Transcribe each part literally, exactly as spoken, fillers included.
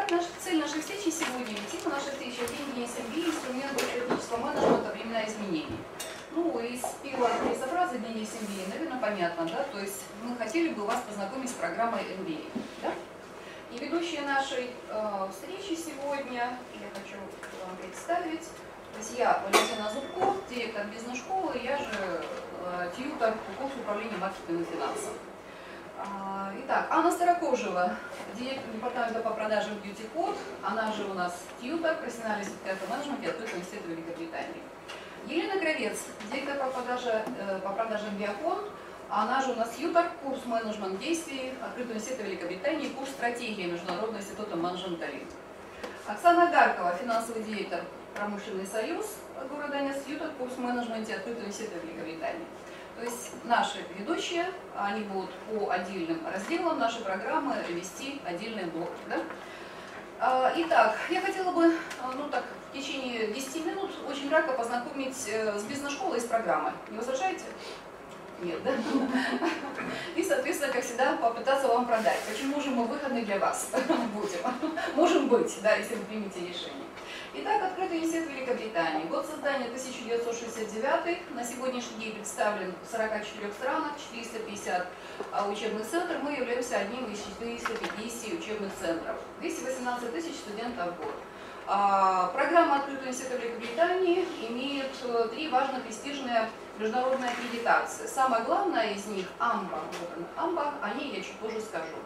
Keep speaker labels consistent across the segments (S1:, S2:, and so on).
S1: Итак, наша цель нашей встречи сегодня, тема нашей встречи «Деньги и семьи, инструменты стратегического менеджмента, времена изменений». Ну, из первой фразы «Деньги и семьи», наверное, понятно, да? То есть мы хотели бы вас познакомить с программой эм би эй, да? И ведущая нашей э, встречи сегодня, я хочу вам представить, то есть я Валентина Зубко, директор бизнес-школы, я же э, тьютор по курсу управления маркетингом и финансом. Итак, Анна Старокожева, директор департамента по продажам Beauty Code, она же у нас тьютор, профессиональный сертификат менеджмента Открытого университета Великобритании. Елена Кравец, директор по, продаже, по продажам Биокон, она же у нас тьютор, курс менеджмент действий Открытого университета Великобритании, курс стратегии Международного института менеджмента ЛИД. Оксана Гаркова, финансовый директор Промышленный союз города Нес, тьютор, курс менеджмента Открытого университета Великобритании. То есть наши ведущие, они будут по отдельным разделам нашей программы вести отдельные блоки. Да? Итак, я хотела бы, ну так, в течение десяти минут очень кратко познакомить с бизнес-школой и с программой. Не возражаете? Нет, да? И, соответственно, как всегда, попытаться вам продать. Почему же мы выходны для вас будем? Можем быть, да, если вы примете решение. Итак, Открытый университет Великобритании. Год создания тысяча девятьсот шестьдесят девятый. На сегодняшний день представлен в сорока четырёх странах, четыреста пятьдесят учебных центров. Мы являемся одним из четырёхсот пятидесяти учебных центров. двести восемнадцать тысяч студентов в год. Программа Открытого университета Великобритании имеет три важных престижные международные аккредитации. Самое главное из них амба. Вот она, амба, о ней я чуть позже скажу.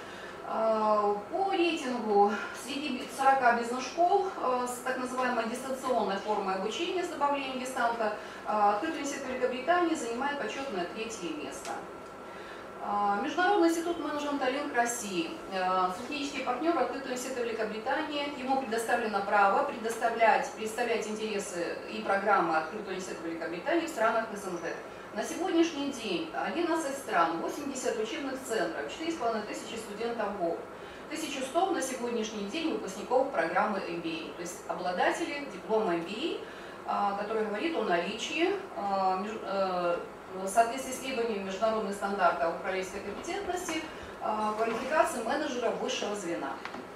S1: По рейтингу среди сорока бизнес-школ с так называемой дистанционной формой обучения с добавлением дистанта Открытый университет Великобритании занимает почетное третье место. Международный институт менеджмента Линк России, стратегический партнер Открытого университета Великобритании, ему предоставлено право предоставлять, представлять интересы и программы Открытого университета Великобритании в странах эс эн гэ. На сегодняшний день одиннадцать стран, восемьдесят учебных центров, четыре с половиной тысячи студентов в год, тысяча сто на сегодняшний день выпускников программы эм би эй, то есть обладатели диплома эм би эй, который говорит о наличии в соответствии с требованиями международных стандартов управленческой компетентности квалификации менеджера высшего звена.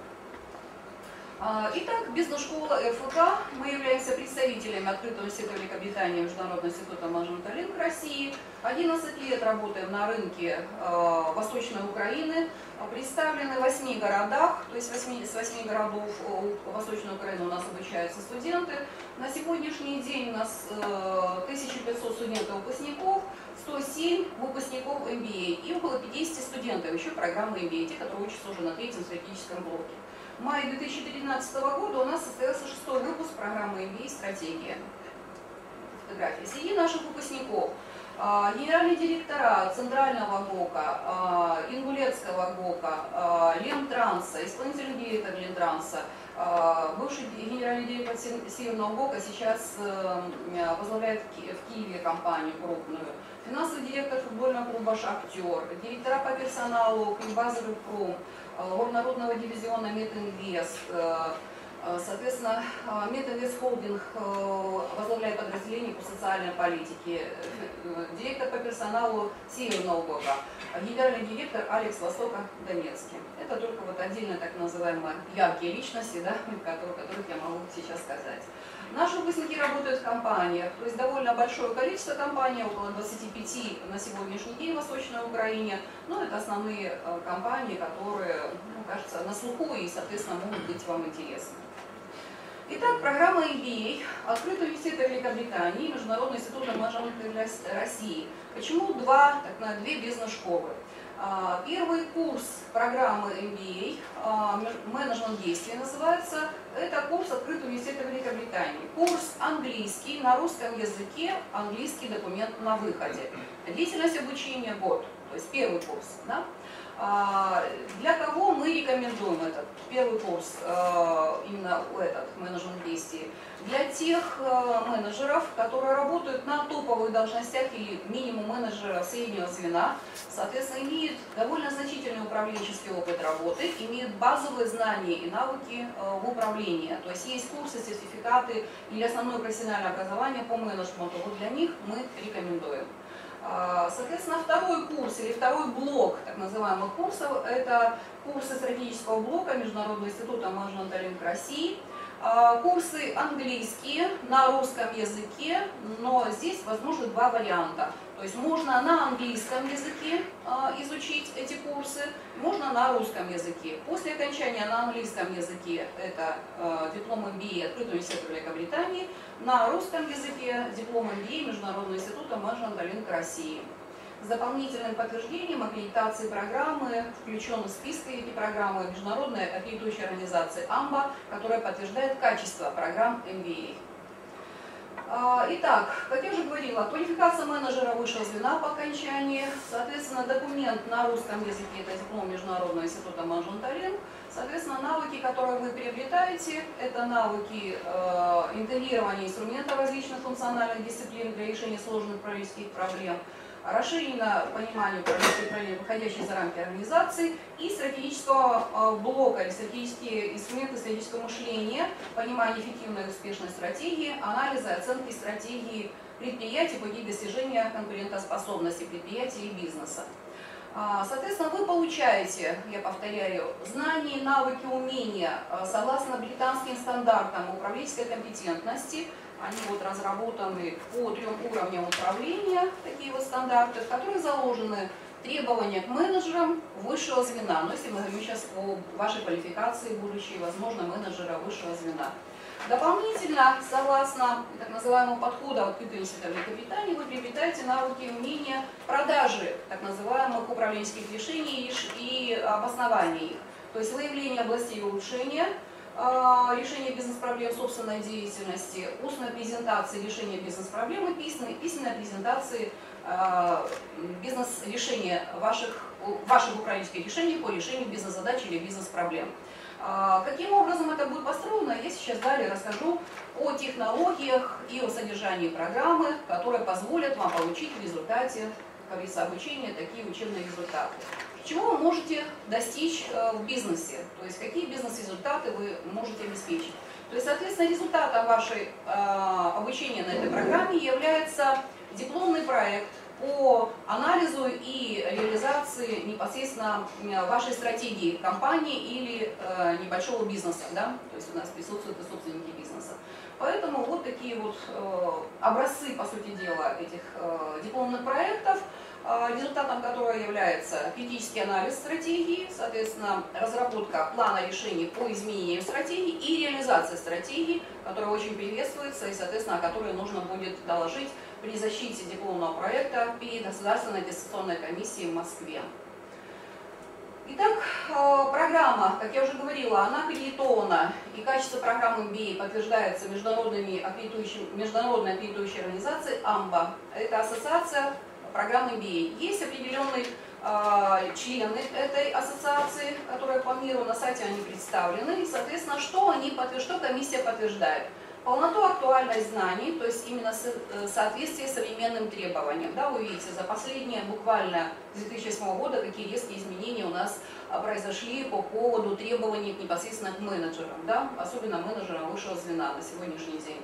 S1: Итак, бизнес-школа эр эф ка. Мы являемся представителями Открытого университета Великобритании Международного института менеджмента Линк России. одиннадцать лет работаем на рынке Восточной Украины. Представлены в восьми городах, то есть восьми, с восьми городов Восточной Украины у нас обучаются студенты. На сегодняшний день у нас тысяча пятьсот студентов-выпускников, сто семь выпускников эм би эй и около пятидесяти студентов еще программы эм би эй, те, которые учатся уже на третьем стратегическом блоке. В мае две тысячи тринадцатого года у нас состоялся шестой выпуск программы эм би эй «Стратегия». Фотографии. Среди наших выпускников генеральные директора Центрального ГОКа, Ингулецкого ГОКа, Лемтранса, исполнительный директор Лемтранса, бывший генеральный директор Северного ГОКа, сейчас возглавляет в Киеве компанию крупную, финансовый директор футбольного клуба «Шахтер», директора по персоналу Климбаза Рыбпром, горнородного дивизиона Мединвест. Соответственно, Мединвест Холдинг возглавляет подразделение по социальной политике, директор по персоналу Северного ГОКа, генеральный директор Алекс Востока Донецке. Это только вот отдельно так называемые яркие личности, да, которых я могу сейчас сказать. Наши выпускники работают в компаниях, то есть довольно большое количество компаний, около двадцати пяти на сегодняшний день в Восточной Украине. Но это основные компании, которые, ну, кажется, на слуху и, соответственно, могут быть вам интересны. Итак, программа эм би эй Открытого университета Великобритании и Международного института менеджмента России. Почему два, так, две бизнес-школы? Первый курс программы эм би эй, менеджмент действий называется, это курс Открытого университета Великобритании. Курс английский на русском языке, английский документ на выходе. Длительность обучения год, то есть первый курс. Да? Для кого мы рекомендуем этот первый курс, именно этот менеджмент действий? Для тех менеджеров, которые работают на топовых должностях или минимум менеджера среднего звена, соответственно, имеют довольно значительный управленческий опыт работы, имеют базовые знания и навыки в управлении. То есть есть курсы, сертификаты или основное профессиональное образование по менеджменту. Вот для них мы рекомендуем. Соответственно, второй курс или второй блок так называемых курсов – это курсы стратегического блока Международного института менеджмента рынка России. Курсы английские на русском языке, но здесь возможны два варианта. То есть можно на английском языке изучить эти курсы, можно на русском языке. После окончания на английском языке это диплом эм би эй Открытого университета Великобритании, на русском языке диплом эм би эй Международного института менеджмента рынка России. С дополнительным подтверждением аккредитации программы включены в список эти программы Международной аккредитующей организации амба, которая подтверждает качество программ эм би эй. Итак, как я уже говорила, квалификация менеджера высшего звена по окончании, соответственно, документ на русском языке, это диплом Международного института менеджмента рынка, соответственно, навыки, которые вы приобретаете, это навыки э, интегрирования инструментов различных функциональных дисциплин для решения сложных управленческих проблем, расширено понимание управленческих проблем, выходящих за рамки организации, и стратегического блока, или стратегические инструменты стратегического мышления, понимание эффективной и успешной стратегии, анализа и оценки стратегии предприятий по пути достижения конкурентоспособности предприятий и бизнеса. Соответственно, вы получаете, я повторяю, знания, навыки, умения согласно британским стандартам управленческой компетентности. Они вот разработаны по трем уровням управления, такие вот стандарты, в которых заложены требования к менеджерам высшего звена. Но если мы говорим сейчас о вашей квалификации, будущей, возможно, менеджера высшего звена. Дополнительно, согласно так называемому подходу Открытого университета Великобритании, вы приобретаете навыки и умения продажи так называемых управленческих решений и обоснования их. То есть выявление областей улучшения, решение бизнес-проблем собственной деятельности, устной презентации решения бизнес-проблем и письменной, письменной презентации бизнес-решения ваших, ваших управленческих решений по решению бизнес-задач или бизнес-проблем. Каким образом это будет построено, я сейчас далее расскажу о технологиях и о содержании программы, которые позволят вам получить в результате, как говорится, обучения такие учебные результаты. Чего вы можете достичь в бизнесе, то есть какие бизнес-результаты вы можете обеспечить. То есть, соответственно, результатом вашей обучения на этой программе является дипломный проект по анализу и реализации непосредственно вашей стратегии компании или э, небольшого бизнеса, да? То есть у нас присутствуют и собственники бизнеса. Поэтому вот такие вот э, образцы, по сути дела, этих э, дипломных проектов, э, результатом которого является критический анализ стратегии, соответственно, разработка плана решений по изменению стратегии и реализация стратегии, которая очень приветствуется и, соответственно, о которой нужно будет доложить при защите дипломного проекта перед Государственной аттестационной комиссией в Москве. Итак, программа, как я уже говорила, она аккредитована, и качество программы эм би эй подтверждается международными аккредитующими, международной аккредитующей организацией амба. Это ассоциация программы эм би эй. Есть определенные э, члены этой ассоциации, которые по миру на сайте они представлены, и, соответственно, что, они подтверждают, что комиссия подтверждает. Полноту, актуальность знаний, то есть именно соответствие современным требованиям. Да, вы видите, за последние буквально с две тысячи восьмого года какие резкие изменения у нас произошли по поводу требований непосредственно к менеджерам, да, особенно менеджерам высшего звена на сегодняшний день.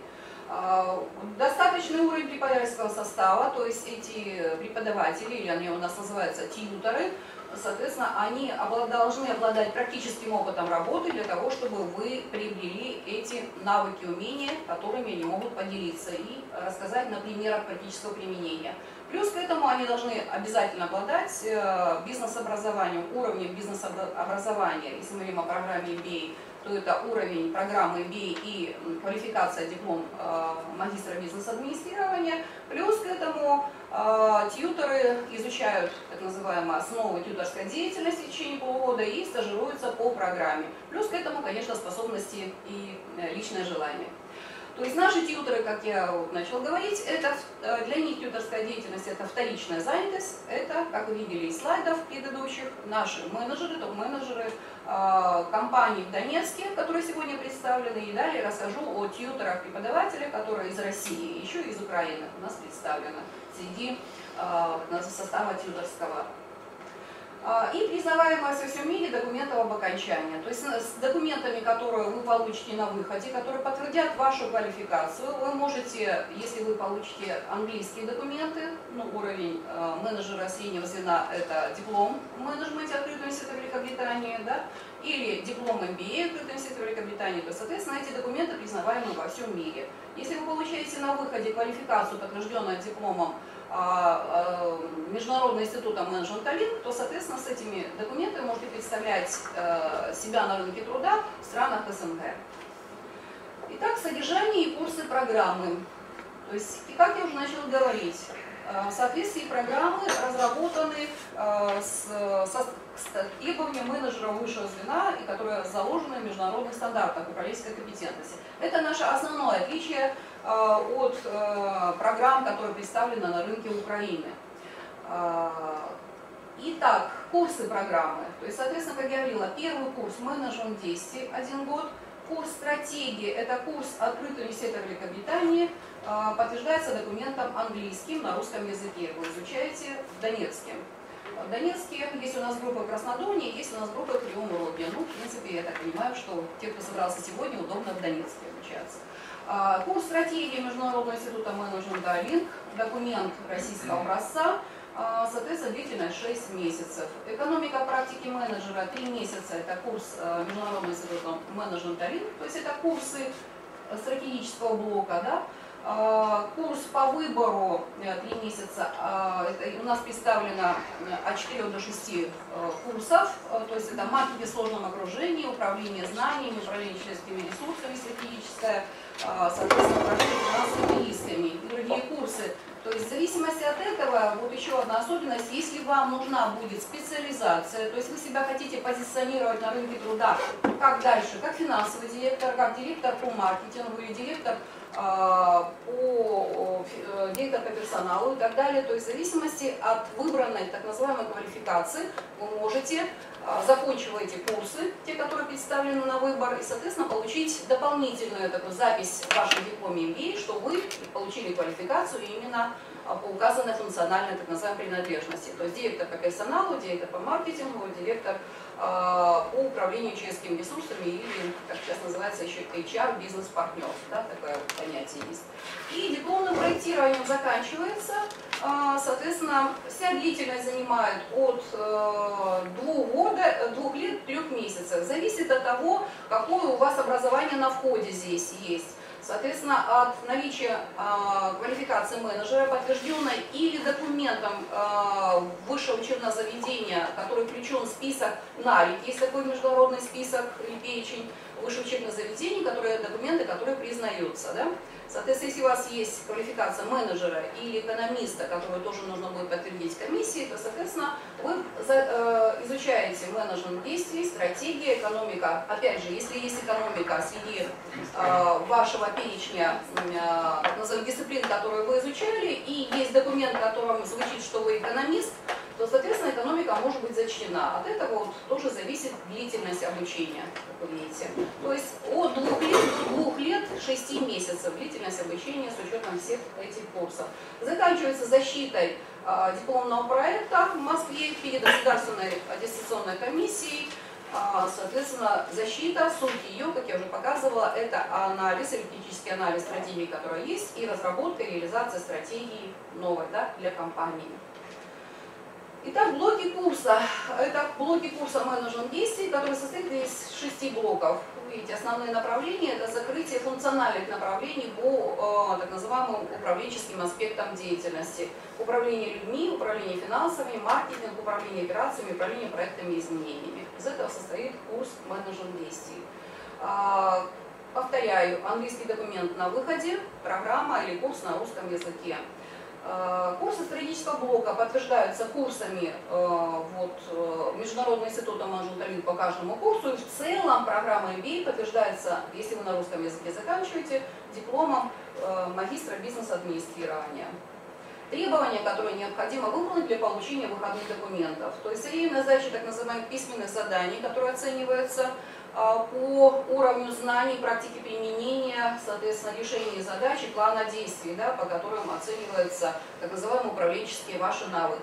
S1: Достаточный уровень преподавательского состава, то есть эти преподаватели, или они у нас называются тьюторы, соответственно, они должны обладать практическим опытом работы для того, чтобы вы приобрели эти навыки, умения, которыми они могут поделиться и рассказать на примерах практического применения. Плюс к этому они должны обязательно обладать бизнес-образованием, уровнем бизнес-образования. Если мы говорим о программе эм би эй, то это уровень программы эм би эй и квалификация диплом магистра бизнес-администрирования. Плюс к этому тьюторы изучают так называемые основы тьюторской деятельности в течение полугода и стажируются по программе. Плюс к этому, конечно, способности и личное желание. То есть наши тьюторы, как я вот начала говорить, это для них тьюторская деятельность – это вторичная занятость. Это, как вы видели из слайдов предыдущих, наши менеджеры, топ-менеджеры э, компаний в Донецке, которые сегодня представлены. И далее расскажу о тьюторах-преподавателях, которые из России, еще и из Украины у нас представлены среди э, состава тьюторского. И признаваемость во всем мире документов об окончании. То есть с документами, которые вы получите на выходе, которые подтвердят вашу квалификацию, вы можете, если вы получите английские документы, ну, уровень э, менеджера среднего звена, это диплом в менеджменте Открытого университета Великобритании, да, или диплом эм би эй Открытого университета Великобритании, то, соответственно, эти документы признаваемы во всем мире. Если вы получаете на выходе квалификацию, подтвержденную дипломом Международного института менеджмента Линк, то, соответственно, с этими документами можете представлять э, себя на рынке труда в странах эс эн гэ. Итак, содержание и курсы программы. То есть, и как я уже начала говорить, э, в соответствии программы разработаны э, с, со, с требованием менеджера высшего звена, и которые заложены в международных стандартах управленческой компетентности. Это наше основное отличие от э, программ, которые представлены на рынке Украины. Итак, курсы программы. То есть, соответственно, как я говорила, первый курс менеджмент действий, один год. Курс стратегии, это курс Открытого университета Великобритании, э, подтверждается документом английским на русском языке. Вы изучаете в Донецке. В Донецке есть у нас группа в Краснодоне, есть у нас группа в Кривом Роге. Ну, в принципе, я так понимаю, что те, кто собрался сегодня, удобно в Донецке обучаться. Курс стратегии Международного института менеджмента Линк, документ российского образца, соответственно, длительность шесть месяцев. Экономика практики менеджера три месяца, это курс Международного института менеджмента Линк, то есть это курсы стратегического блока, да? Курс по выбору три месяца, это у нас представлено от четырёх до шести курсов, то есть это маркетинг в сложном окружении, управление знаниями, управление человеческими ресурсами, стратегическое, соответственно, управление финансовыми рисками и другие курсы. То есть в зависимости от этого, вот еще одна особенность, если вам нужна будет специализация, то есть вы себя хотите позиционировать на рынке труда, как дальше, как финансовый директор, как директор по маркетингу или директор по директор по персоналу и так далее, то есть в зависимости от выбранной так называемой квалификации вы можете, закончив эти курсы, те, которые представлены на выбор, и, соответственно, получить дополнительную такую запись в вашем дипломе эм би эй, что вы получили квалификацию именно по указанной функциональной так называемой принадлежности. То есть директор по персоналу, директор по маркетингу, директор по управлению человеческими ресурсами или, как сейчас называется, еще эйч ар, бизнес-партнер, да, такое понятие есть. И дипломным проектированием заканчивается, соответственно, вся длительность занимает от двух, года, двух лет, трех месяцев. Зависит от того, какое у вас образование на входе здесь есть. Соответственно, от наличия э, квалификации менеджера, подтвержденной или документом э, высшего учебного заведения, который включен в список налик, есть такой международный список или перечень высших учебных заведений, которые, документы, которые признаются. Да? Соответственно, если у вас есть квалификация менеджера или экономиста, которую тоже нужно будет подтвердить комиссии, то, соответственно, вы э, изучаете менеджмент действий, стратегия, экономика. Опять же, если есть экономика среди э, вашего перечня э, так называемых дисциплин, которые вы изучали, и есть документ, в котором звучит, что вы экономист, то, соответственно, экономика может быть зачтена. От этого вот тоже зависит длительность обучения, как вы видите. То есть от двух лет до двух лет шести месяцев длительность обучения с учетом всех этих курсов. Заканчивается защитой э, дипломного проекта в Москве перед государственной аттестационной комиссией. Э, соответственно, защита, суть ее, как я уже показывала, это анализ, аналитический анализ стратегии, которая есть, и разработка и реализация стратегии новой, да, для компании. Итак, блоки курса. Это блоки курса менеджмент действий, который состоит из шести блоков. Вы видите, основные направления – это закрытие функциональных направлений по э, так называемым управленческим аспектам деятельности. Управление людьми, управление финансами, маркетинг, управление операциями, управление проектами и изменениями. Из этого состоит курс менеджмент действий. Э, повторяю, английский документ на выходе, программа или курс на русском языке. Курсы стратегического блока подтверждаются курсами э, вот, Международного института менеджмента Линк по каждому курсу. И в целом программа эм би эй подтверждается, если вы на русском языке заканчиваете, дипломом э, магистра бизнес-администрирования. Требования, которые необходимо выполнить для получения выходных документов. То есть серийная задача так называемых письменных заданий, которые оцениваются по уровню знаний, практики применения, соответственно, решения задач и плана действий, да, по которым оцениваются так называемые управленческие ваши навыки.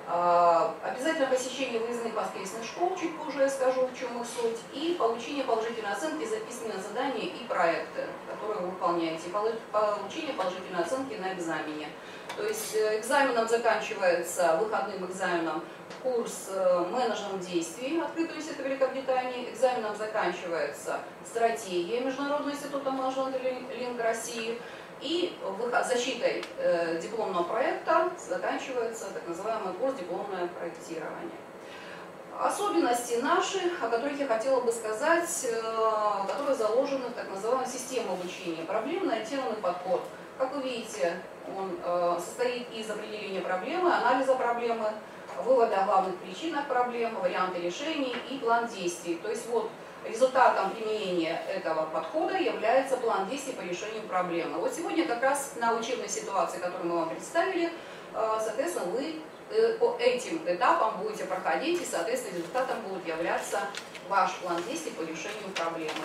S1: Обязательно посещение выездных воскресных школ, чуть позже я скажу, в чем их суть, и получение положительной оценки за письменные задания и проекты, которые вы выполняете, и получение положительной оценки на экзамене. То есть экзаменом заканчивается, выходным экзаменом, курс менеджмент действий открытого института Великобритании, экзаменом заканчивается стратегия Международного института менеджмента Линк России, и защитой э, дипломного проекта заканчивается так называемый курс дипломное проектирование. Особенности наши, о которых я хотела бы сказать, э, которые заложены в так называемой системе обучения. Проблемно-ориентированный подход. Как вы видите, он э, состоит из определения проблемы, анализа проблемы, вывода о главных причинах проблемы, варианты решений и план действий. То есть вот результатом применения этого подхода является план действий по решению проблемы. Вот сегодня как раз на учебной ситуации, которую мы вам представили, соответственно, вы по этим этапам будете проходить, и, соответственно, результатом будет являться ваш план действий по решению проблемы.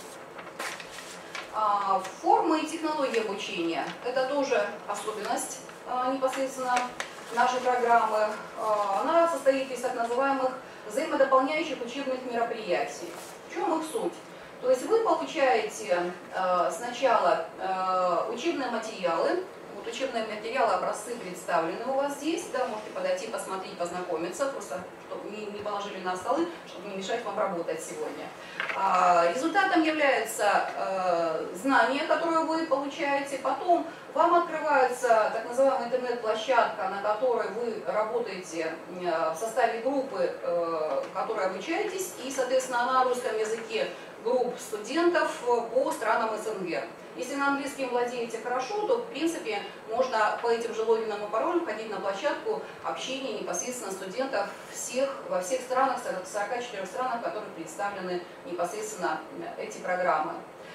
S1: Формы и технологии обучения – это тоже особенность непосредственно нашей программы. Она состоит из так называемых взаимодополняющих учебных мероприятий. В чем их суть? То есть вы получаете э, сначала э, учебные материалы. Вот учебные материалы, образцы представлены у вас здесь. Да, можете подойти, посмотреть, познакомиться, просто чтобы не, не положили на столы, чтобы не мешать вам работать сегодня. А, результатом является э, знание, которое вы получаете. Потом вам открывается так называемая интернет-площадка, на которой вы работаете в составе группы, в которой обучаетесь, и, соответственно, на русском языке групп студентов по странам СНГ. Если на английском владеете хорошо, то, в принципе, можно по этим же логинам и паролям ходить на площадку общения непосредственно студентов всех, во всех странах, сорока четырёх странах, в которых представлены непосредственно эти программы.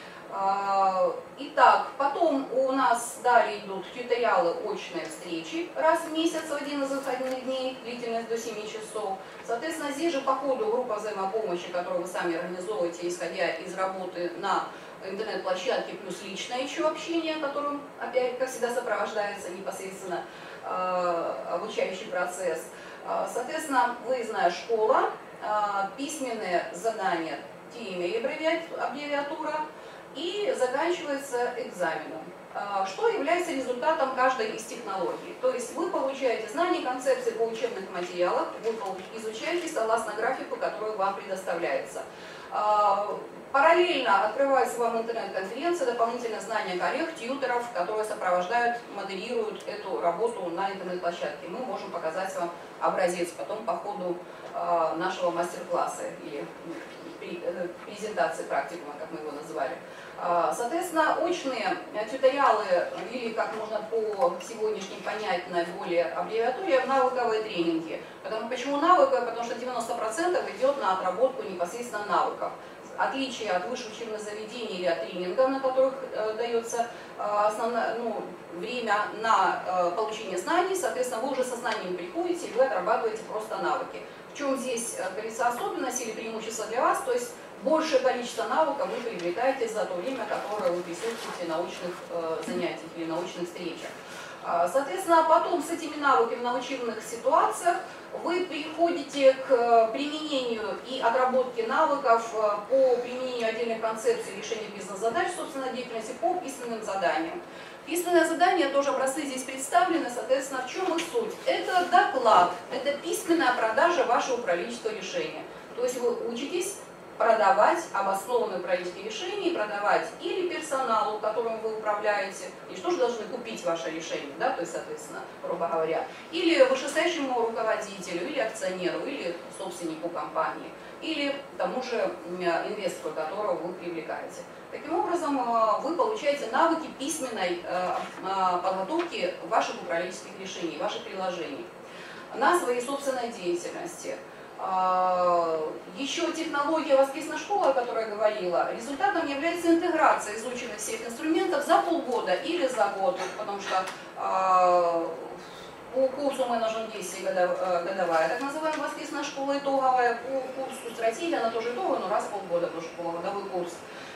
S1: Итак, потом у нас далее идут тьюториалы, очные встречи раз в месяц в один из выходных дней, длительность до семи часов. Соответственно, здесь же по ходу группа взаимопомощи, которую вы сами организовываете, исходя из работы на интернет-площадке, плюс личное еще общение, которым, опять, как всегда, сопровождается непосредственно обучающий процесс. Соответственно, выездная школа, письменные задания, ти эм эл аббревиатура, и заканчивается экзаменом, что является результатом каждой из технологий. То есть вы получаете знания, концепции по учебных материалах, вы изучаете согласно графику, который вам предоставляется. Параллельно открывается вам интернет-конференция, дополнительное знание коллег, тьюторов, которые сопровождают, моделируют эту работу на интернет-площадке. Мы можем показать вам образец потом по ходу нашего мастер-класса или презентации практикума, как мы его называли. Соответственно, очные тьюториалы, или как можно по сегодняшним понять на более аббревиатуре, навыковые тренинги. Потому, почему навыковые? Потому что девяносто процентов идет на отработку непосредственно навыков. Отличие от высших учебных заведений или от тренингов, на которых э, дается э, основное, ну, время на э, получение знаний, соответственно, вы уже со знаниями приходите и вы отрабатываете просто навыки. В чем здесь, как говорится, особенность или преимущество для вас? То есть большее количество навыков вы приобретаете за то время, которое вы присутствуете на научных э, занятиях или научных встречах. Соответственно, потом с этими навыками на учебных ситуациях вы переходите к применению и отработке навыков по применению отдельных концепций решения бизнес-задач, собственно, деятельности по письменным заданиям. Письменные задания, тоже образцы здесь представлены, соответственно, в чем их суть? Это доклад, это письменная продажа вашего управленческого решения. То есть вы учитесь продавать обоснованные управленческие решения, продавать или персоналу, которым вы управляете, и что же должны купить ваше решение, да, то есть, соответственно, грубо говоря, или вышестоящему руководителю, или акционеру, или собственнику компании, или тому же инвестору, которого вы привлекаете. Таким образом, вы получаете навыки письменной подготовки ваших управленческих решений, ваших приложений на своей собственной деятельности. Еще технология воскресной школы, о которой я говорила, результатом является интеграция изученных всех инструментов за полгода или за год, потому что по курсу менеджмент действий годовая, так называемая воскресная школа итоговая, по курсу стратегии, она тоже итоговая, но раз в полгода, потому что полугодовой курс.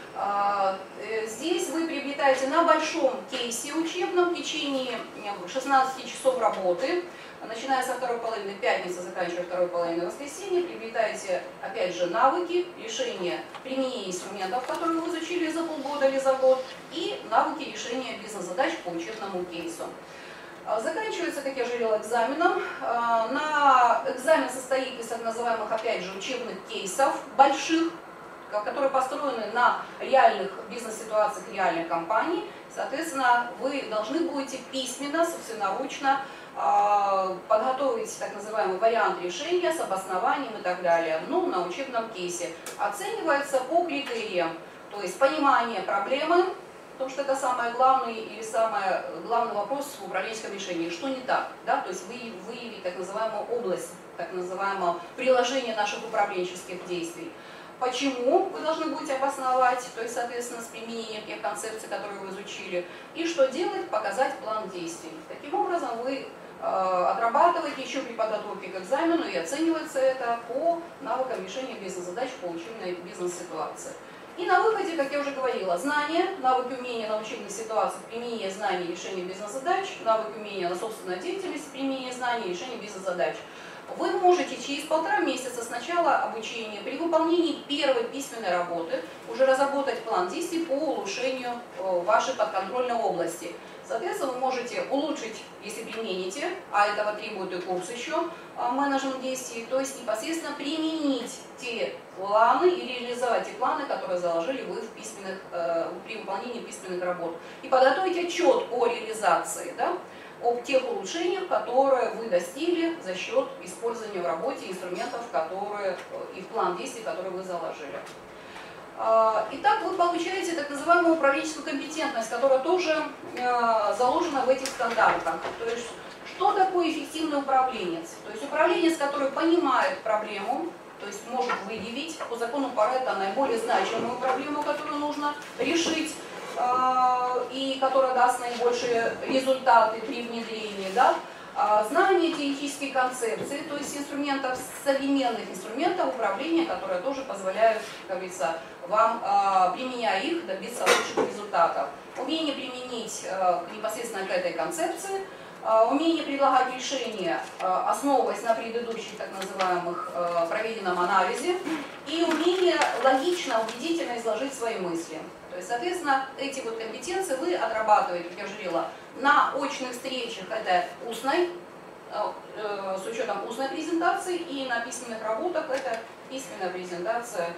S1: Здесь вы приобретаете на большом кейсе учебном в течение шестнадцати часов работы, начиная со второй половины пятницы, заканчивая второй половиной воскресенья, приобретаете, опять же, навыки решения, применения инструментов, которые вы изучили за полгода или за год, и навыки решения бизнес-задач по учебному кейсу. Заканчивается, как я же говорила, экзаменом. На экзамен состоит из так называемых, опять же, учебных кейсов больших, которые построены на реальных бизнес-ситуациях реальных компаний. Соответственно, вы должны будете письменно, собственноручно подготовить так называемый вариант решения с обоснованием и так далее. Ну, на учебном кейсе оценивается по критериям, то есть понимание проблемы, потому что это самый главный или самый главный вопрос в управленческом решении. Что не так? Да? То есть выявить так называемую область, так называемое приложение наших управленческих действий. Почему вы должны будете обосновать, то есть, соответственно, с применением тех концепций, которые вы изучили, и что делать, показать план действий. Таким образом, вы э, отрабатываете еще при подготовке к экзамену, и оценивается это по навыкам решения бизнес-задач по учебной бизнес-ситуации. И на выходе, как я уже говорила, знания, навыки умения на учебных ситуациях, применение знаний и решения бизнес-задач, навыки умения на собственной деятельности, применение знаний и решения бизнес-задач. Вы можете через полтора месяца с начала обучения при выполнении первой письменной работы уже разработать план действий по улучшению вашей подконтрольной области. Соответственно, вы можете улучшить, если примените, а этого требует и курс еще, менеджмент действий, то есть непосредственно применить те планы и реализовать те планы, которые заложили вы в письменных, при выполнении письменных работ. И подготовить отчет о реализации, да, об тех улучшениях, которые вы достигли за счет использования в работе инструментов, которые, и план действий, которые вы заложили. Итак, вы получаете так называемую управленческую компетентность, которая тоже заложена в этих стандартах. То есть, что такое эффективный управленец? То есть управленец, который понимает проблему, то есть может выявить по закону Парето наиболее значимую проблему, которую нужно решить, и которая даст наибольшие результаты при внедрении, да? Знание теоретических концепций, то есть инструментов, современных инструментов управления, которые тоже позволяют, как говорится, вам, применяя их, добиться лучших результатов. Умение применить непосредственно к этой концепции, умение предлагать решения, основываясь на предыдущих так называемых проведенном анализе, и умение логично, убедительно изложить свои мысли. То есть, соответственно, эти вот компетенции вы отрабатываете, как я уже говорила, на очных встречах, это устной, с учетом устной презентации, и на письменных работах это письменная презентация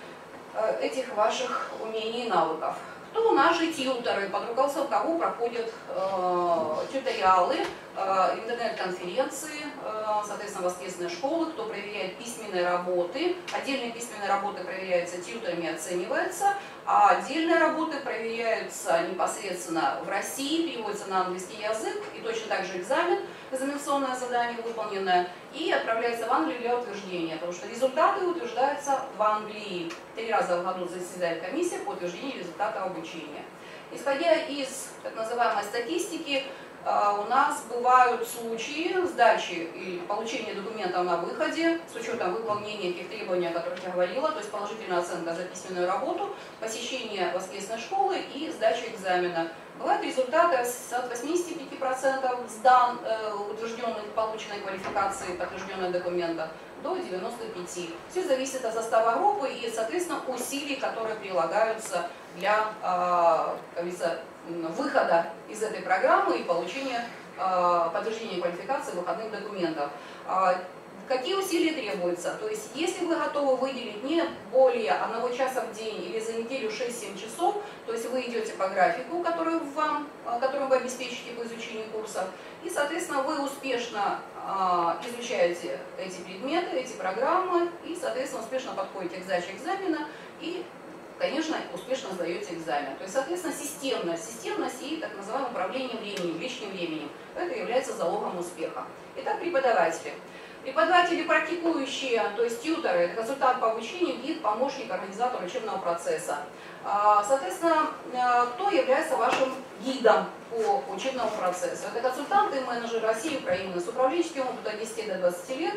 S1: этих ваших умений и навыков. Кто наши тьюторы, под руководством кого проходят э, тьюториалы, э, интернет-конференции, э, соответственно, воскресные школы, кто проверяет письменные работы. Отдельные письменные работы проверяются тьюторами и оцениваются, а отдельные работы проверяются непосредственно в России, переводятся на английский язык, и точно так же экзамен, экзаменационное задание выполненное, и отправляется в Англию для утверждения, потому что результаты утверждаются в Англии. Три раза в году заседает комиссия по утверждению результатов обучения. Исходя из так называемой статистики, у нас бывают случаи сдачи и получения документов на выходе с учетом выполнения тех требований, о которых я говорила, то есть положительная оценка за письменную работу, посещение воскресной школы и сдача экзамена. Бывают результаты от восьмидесяти пяти процентов сдан, э, утвержденных, полученной квалификации, подтвержденных документов, до девяноста пяти процентов. Все зависит от состава группы и, соответственно, усилий, которые прилагаются для, э, как говорится, выхода из этой программы и получения э, подтверждения квалификации выходных документов. Э, какие усилия требуются? То есть, если вы готовы выделить не более одного часа в день или за неделю шесть-семь часов, то есть вы идете по графику, который вам, которым вы обеспечите по изучению курсов, и, соответственно, вы успешно э, изучаете эти предметы, эти программы, и, соответственно, успешно подходите к сдаче экзамена и, конечно, успешно сдаете экзамен. То есть, соответственно, системность, системность и так называемое управление временем, личным временем. Это является залогом успеха. Итак, преподаватели. Преподаватели практикующие, то есть тьюторы, это консультант по обучению, гид, помощник, организатор учебного процесса. Соответственно, кто является вашим гидом по учебному процессу? Это консультанты и менеджеры России и Украины с управленческим опытом от десяти до двадцати лет,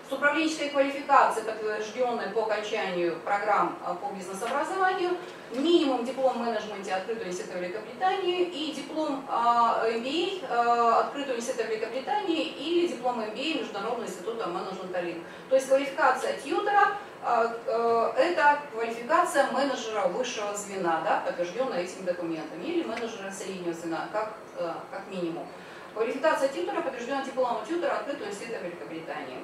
S1: с управленческой квалификацией, подтвержденной по окончанию программ по бизнес-образованию, минимум диплом менеджменте Открытого университета Великобритании и диплом эм би эй Открытого университета Великобритании или диплом эм би эй Международного института менеджмента ЛИН. То есть квалификация тьютера – это квалификация менеджера высшего звена, да, подтвержденная этими документами, или менеджера среднего звена, как, как минимум. Квалификация тьютера подтверждена дипломом тьютера Открытого университета Великобритании.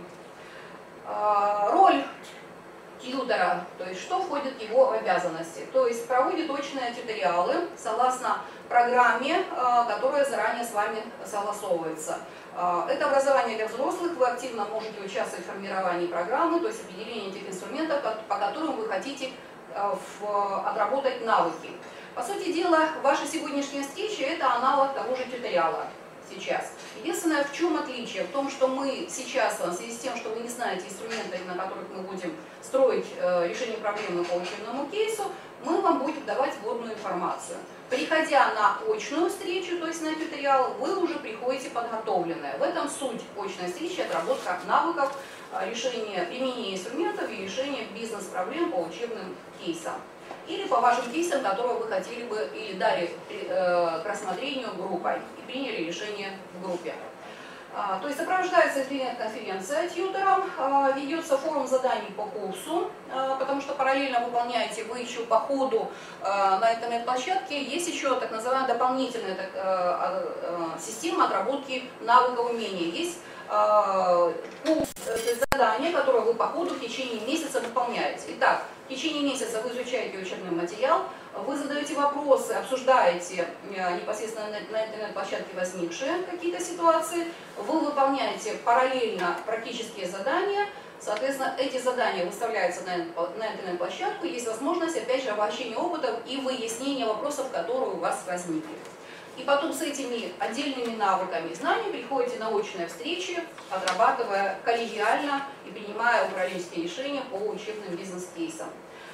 S1: Роль тьютера, то есть что входит в его обязанности, то есть проводит очные тьюториалы согласно программе, которая заранее с вами согласовывается. Это образование для взрослых, вы активно можете участвовать в формировании программы, то есть определении тех инструментов, по которым вы хотите отработать навыки. По сути дела, ваша сегодняшняя встреча – это аналог того же тьюториала сейчас. Единственное, в чем отличие? В том, что мы сейчас, в связи с тем, что вы не знаете инструменты, на которых мы будем строить э, решение проблемы по учебному кейсу, мы вам будем давать вводную информацию. Приходя на очную встречу, то есть на тьюториал, вы уже приходите подготовленные. В этом суть очной встречи, отработка навыков, решение, применение инструментов и решение бизнес-проблем по учебным кейсам. Или по вашим кейсам, которые вы хотели бы или дали э, к рассмотрению группой и приняли решение в группе. А, то есть сопровождается конференция тьютором, а, ведется форум заданий по курсу, а, потому что параллельно выполняете вы еще по ходу а, на интернет-площадке, есть еще так называемая дополнительная так, а, а, система отработки навыков умений. Есть а, курс, задания, которые вы по ходу в течение месяца выполняете. Итак, в течение месяца вы изучаете учебный материал, вы задаете вопросы, обсуждаете непосредственно на интернет-площадке возникшие какие-то ситуации, вы выполняете параллельно практические задания, соответственно, эти задания выставляются на интернет-площадку, есть возможность, опять же, обобщения опыта и выяснения вопросов, которые у вас возникли. И потом с этими отдельными навыками и знаниями приходите на очные встречи, отрабатывая коллегиально и принимая управленческие решения по учебным бизнес-кейсам.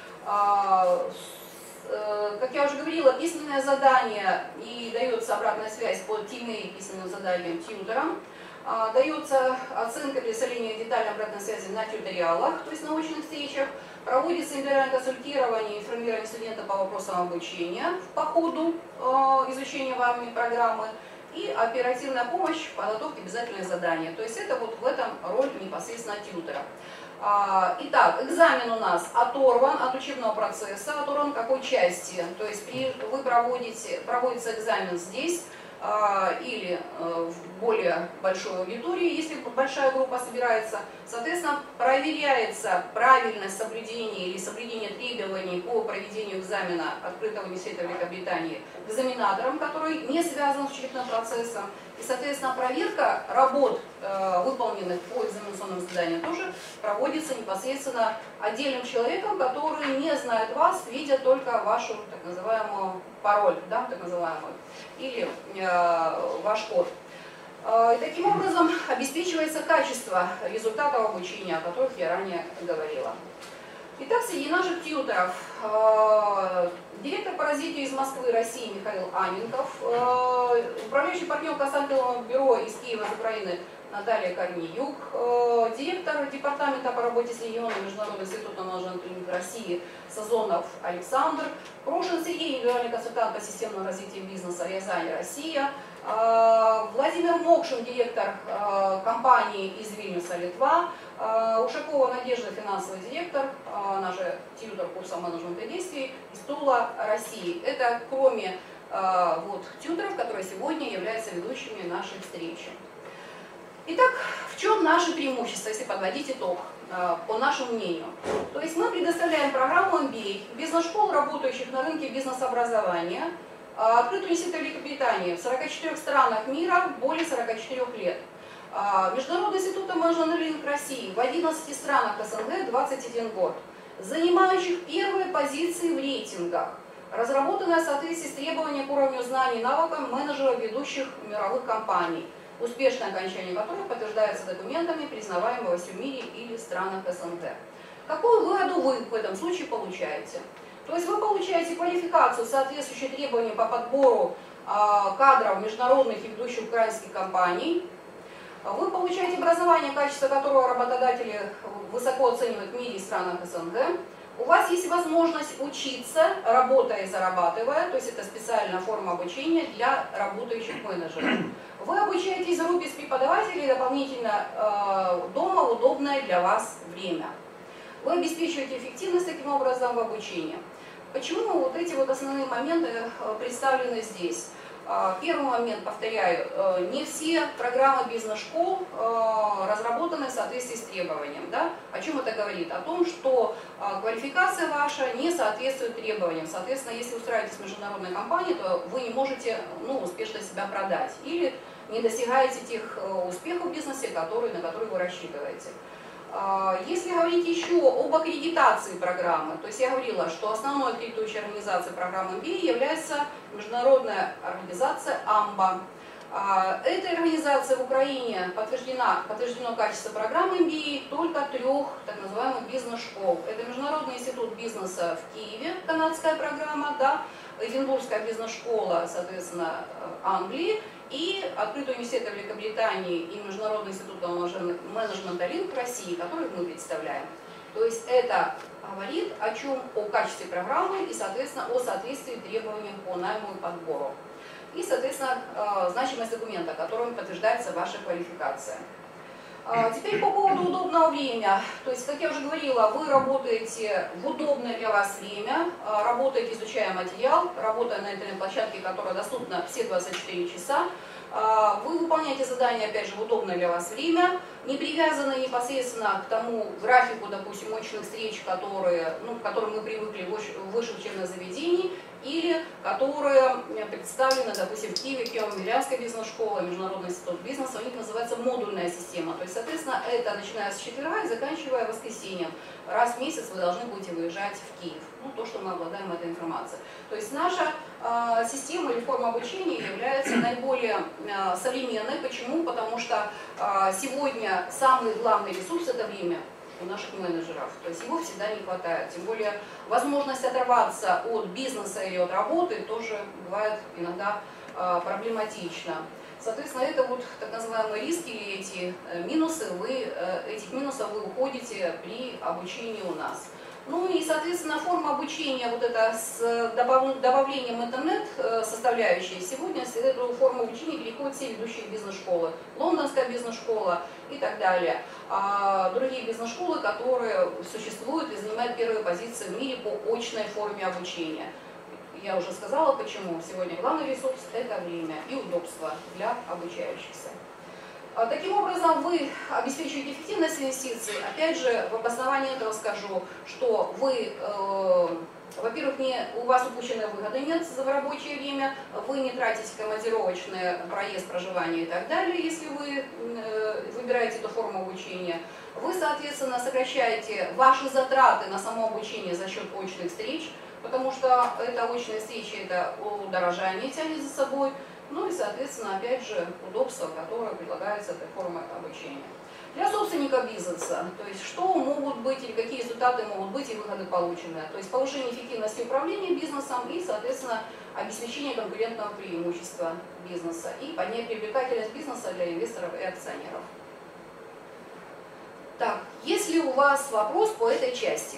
S1: Как я уже говорила, письменное задание и дается обратная связь по тимей письменным заданиям тьюторам. Дается оценка для составления детальной обратной связи на тьюториалах, то есть на очных встречах. Проводится индивидуальное консультирование и информирование студентов по вопросам обучения по ходу э, изучения вами программы и оперативная помощь в подготовке обязательных заданий. То есть это вот в этом роль непосредственно тьютера. А, итак, экзамен у нас оторван от учебного процесса, оторван в какой части? То есть при, вы проводите, проводится экзамен здесь, или в более большой аудитории, если большая группа собирается. Соответственно, проверяется правильность соблюдения или соблюдение требований по проведению экзамена Открытого университета Великобритании экзаменатором, который не связан с учебным процессом. И, соответственно, проверка работ, выполненных по экзаменационным заданиям, тоже проводится непосредственно отдельным человеком, который не знает вас, видя только вашу так называемую пароль, да, так называемую, или э, ваш код. Э, и таким образом обеспечивается качество результатов обучения, о которых я ранее говорила. Итак, среди наших тьюторов э, директор по развитию из Москвы, России Михаил Аненков, э, управляющий партнер консалтингового бюро из Киева, из Украины Наталья Корниюк, э, директор департамента по работе с регионом Международного института менеджмента России Сазонов Александр, Прошин Сергей, индивидуальный консультант по системному развитию бизнеса Рязань, Россия, э, Владимир Мокшин, директор э, компании из Вильнюса, Литва, э, Ушакова Надежда, финансовый директор, э, наш тьютор курса менеджмента действий из Тула, России. Это кроме э, вот, тьюторов, которые сегодня являются ведущими нашей встречи. Итак, в чем наши преимущества, если подводить итог, по нашему мнению? То есть мы предоставляем программу эм би эй бизнес-школ, работающих на рынке бизнес-образования, Открытый университет Великобритании в сорока четырёх странах мира более сорока четырёх лет. Международный институт менеджмента России в одиннадцати странах эс эн гэ двадцать один год. Занимающих первые позиции в рейтингах. Разработанная в соответствии с требованием к уровню знаний и навыкам менеджеров ведущих мировых компаний, успешное окончание которых подтверждается документами, признаваемыми во всем мире или странах эс эн гэ. Какую выгоду вы в этом случае получаете? То есть вы получаете квалификацию, соответствующую требованиям по подбору э, кадров международных и ведущих украинских компаний. Вы получаете образование, качество которого работодатели высоко оценивают в мире и странах СНГ. У вас есть возможность учиться, работая и зарабатывая, то есть это специальная форма обучения для работающих менеджеров. Вы обучаетесь за группе с преподавателей дополнительно э, дома в удобное для вас время. Вы обеспечиваете эффективность таким образом в обучении. Почему вот эти вот основные моменты представлены здесь? Первый момент, повторяю, не все программы бизнес-школ разработаны в соответствии с требованием. Да? О чем это говорит? О том, что квалификация ваша не соответствует требованиям. Соответственно, если устраиваетесь в международной компании, то вы не можете ну, успешно себя продать или не достигаете тех успехов в бизнесе, которые, на которые вы рассчитываете. Если говорить еще об аккредитации программы, то есть я говорила, что основной аккредитующей организацией программы эм би эй является международная организация амба. Этой организацией в Украине подтверждено, подтверждено качество программы эм би эй только трех так называемых бизнес-школ. Это Международный институт бизнеса в Киеве, канадская программа, да, Эдинбургская бизнес-школа, соответственно, Англии, и Открытый университет Великобритании и Международный институт менеджмента Линк России, которых мы представляем. То есть это говорит о чем? О качестве программы и, соответственно, о соответствии требованиям по найму и подбору. И, соответственно, значимость документа, которым подтверждается ваша квалификация. Теперь по поводу удобного времени. То есть, как я уже говорила, вы работаете в удобное для вас время, работаете, изучая материал, работая на интернет-площадке, которая доступна все двадцать четыре часа. Вы выполняете задания, опять же, в удобное для вас время, не привязаны непосредственно к тому графику, допустим, очных встреч, которые, ну, к которым мы привыкли в высших учебных заведениях, или которые представлены, допустим, в Киеве, Киево-Могилянская бизнес-школа, Международный институт бизнеса, у них называется модульная система. То есть, соответственно, это начиная с четверга и заканчивая воскресеньем. Раз в месяц вы должны будете выезжать в Киев. Ну, то, что мы обладаем этой информацией. То есть наша э, система или форма обучения является наиболее э, современной. Почему? Потому что э, сегодня самый главный ресурс – это время у наших менеджеров. То есть его всегда не хватает. Тем более возможность оторваться от бизнеса или от работы тоже бывает иногда э, проблематично. Соответственно, это вот так называемые риски или эти э, минусы, вы, э, этих минусов вы уходите при обучении у нас. Ну и, соответственно, форма обучения вот это с добавлением интернет-составляющей сегодня с эту форму обучения переходят все ведущие бизнес-школы. Лондонская бизнес-школа и так далее. А другие бизнес-школы, которые существуют и занимают первые позиции в мире по очной форме обучения. Я уже сказала, почему. Сегодня главный ресурс – это время и удобство для обучающихся. Таким образом, вы обеспечиваете эффективность инвестиций. Опять же, в обосновании этого скажу, что вы, э, во-первых, не, у вас упущенной выгоды нет за рабочее время, вы не тратите командировочный проезд, проживание и так далее, если вы э, выбираете эту форму обучения. Вы, соответственно, сокращаете ваши затраты на само обучение за счет очных встреч, потому что это очные встречи, это удорожание тянет за собой. Ну и, соответственно, опять же, удобство, которое предлагается этой формой обучения. Для собственника бизнеса, то есть что могут быть или какие результаты могут быть и выгоды полученные. То есть повышение эффективности управления бизнесом и, соответственно, обеспечение конкурентного преимущества бизнеса и поднять привлекательность бизнеса для инвесторов и акционеров. Так, есть ли у вас вопрос по этой части?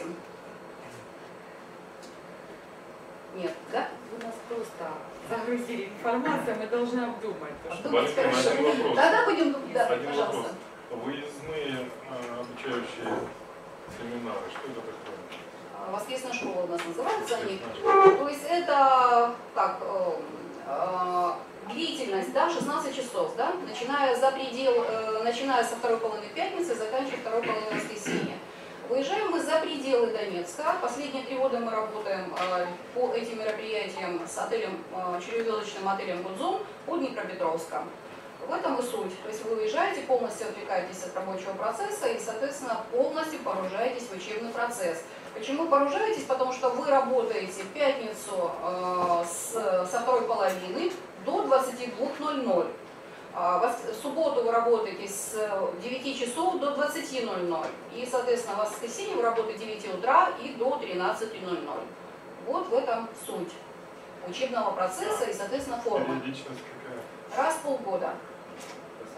S1: Нет, да?
S2: У нас просто загрузили информацию, мы должны обдумать.
S1: Обдумать, хорошо. Тогда будем, да,
S3: Один
S1: пожалуйста.
S3: вопрос. Выездные а, обучающие семинары, что это такое?
S1: Воскресная школа у нас называется они. То есть это как э, э, длительность, да, шестнадцать часов, да, начиная за предел, э, начиная со второй половины пятницы, заканчивая второй половиной воскресенья. Выезжаем мы за пределы Донецка. Последние три года мы работаем э, по этим мероприятиям с отелем, э, четырехзвездочным отелем «Гудзон» под Днепропетровском. В этом и суть. То есть вы выезжаете, полностью отвлекаетесь от рабочего процесса и, соответственно, полностью погружаетесь в учебный процесс. Почему погружаетесь? Потому что вы работаете в пятницу э, с, со второй половины до двадцати двух ноль-ноль. В субботу вы работаете с девяти часов до двадцати ноль-ноль. И, соответственно, в воскресенье вы работаете с девяти утра и до тринадцати ноль-ноль. Вот в этом суть учебного процесса и, соответственно, формы.
S3: Периодичность какая?
S1: Раз в полгода.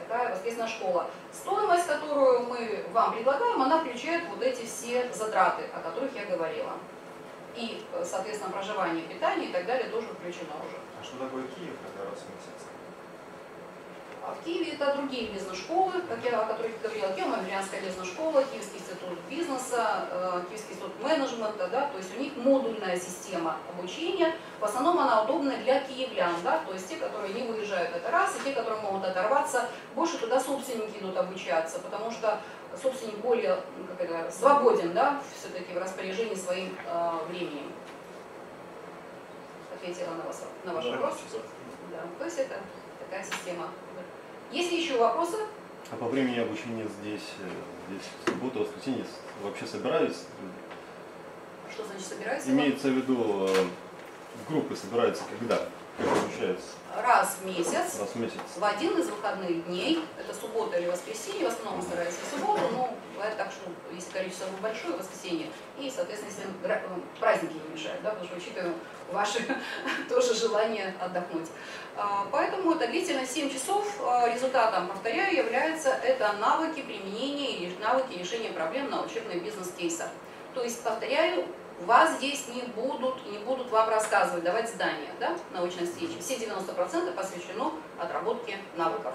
S1: такая воскресная школа. Стоимость, которую мы вам предлагаем, она включает вот эти все затраты, о которых я говорила. И, соответственно, проживание, питание и так далее тоже включено уже.
S4: А что такое Киев, когда раз в месяц?
S1: А в Киеве это другие бизнес-школы, как я, о которых говорила, Киево-Могилянская бизнес-школа, Киевский институт бизнеса, э, Киевский институт менеджмента, да, то есть у них модульная система обучения, в основном она удобна для киевлян, да, то есть те, которые не выезжают, это раз, и те, которые могут оторваться, больше туда собственники идут обучаться, потому что собственник более как это, свободен, да, все-таки в распоряжении своим э, временем. Ответила на, вас, на ваш вопрос. Да, то есть это такая система. Есть ли еще вопросы?
S5: А по времени обучения здесь, здесь в субботу, воскресенье вообще собирались?
S1: Что значит собираются?
S5: Имеется в виду, группы собираются когда? Как обучаются?
S1: Раз в месяц.
S5: Раз в месяц.
S1: В один из выходных дней, это суббота или воскресенье, в основном мы стараемся в субботу, но бывает так, что если количество большое, воскресенье, и, соответственно, если праздники не мешают, да, потому что учитываем ваше тоже желание отдохнуть. Поэтому это длительность семь часов. Результатом, повторяю, является это навыки применения или навыки решения проблем на учебных бизнес-кейсах. То есть, повторяю, вас здесь не будут и не будут вам рассказывать, давать задания, да, научной встречи. Все девяносто процентов посвящено отработке навыков.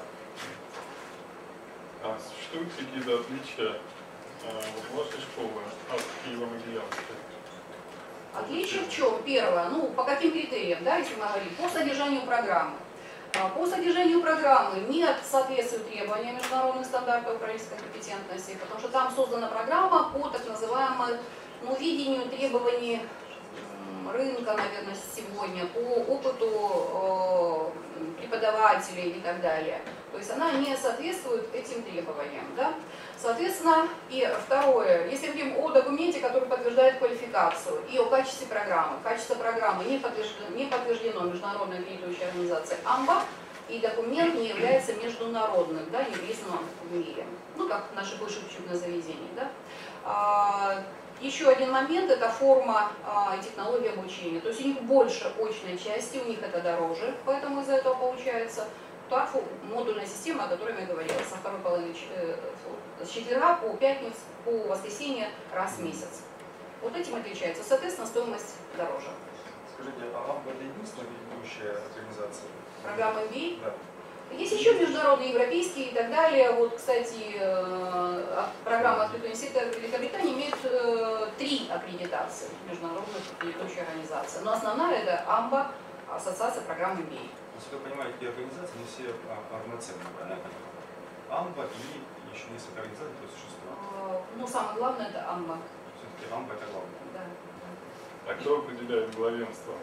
S3: А существуют какие-то отличия э, вашей школы от Киево-Могилянской?
S1: Отличие в чем? Первое, ну, по каким критериям, да, если мы говорим, по содержанию программы. По содержанию программы не соответствует требованиям международных стандартов управленческой компетентности, потому что там создана программа по так называемому ну, видению требований рынка, наверное, сегодня, по опыту э, преподавателей и так далее. То есть она не соответствует этим требованиям. Да? Соответственно, и второе, если говорим о документе, который подтверждает квалификацию, и о качестве программы. Качество программы не подтверждено, не подтверждено Международной аккредитующей организацией АМБА, и документ не является международным, да, не признанным в мире. Ну, как наши высшие учебные заведения. Да? А, еще один момент – это форма а, и технология обучения. То есть у них больше очной части, у них это дороже, поэтому из-за этого получается. ТАФУ модульная система, о которой я говорила, со второй половины, с четверга по пятницу, по воскресенье раз в месяц. Вот этим отличается. Соответственно, стоимость дороже.
S4: Скажите, а АМБА это единственная ведущая организация?
S1: Программа эм би эй?
S4: Да.
S1: Есть еще международные, европейские и так далее. Вот, кстати, программа «Открытый университет» Великобритании имеет три аккредитации международных аккредитующих организаций. Но основная это АМБА, Ассоциация программ эм би эй.
S4: Если вы понимаете, эти организации, не все равноценны, правильно? АМБА и еще несколько организаций, которые существуют.
S1: Ну, самое главное это АМБА.
S4: Все-таки АМБА это главное.
S1: Да.
S3: А кто определяет главенство?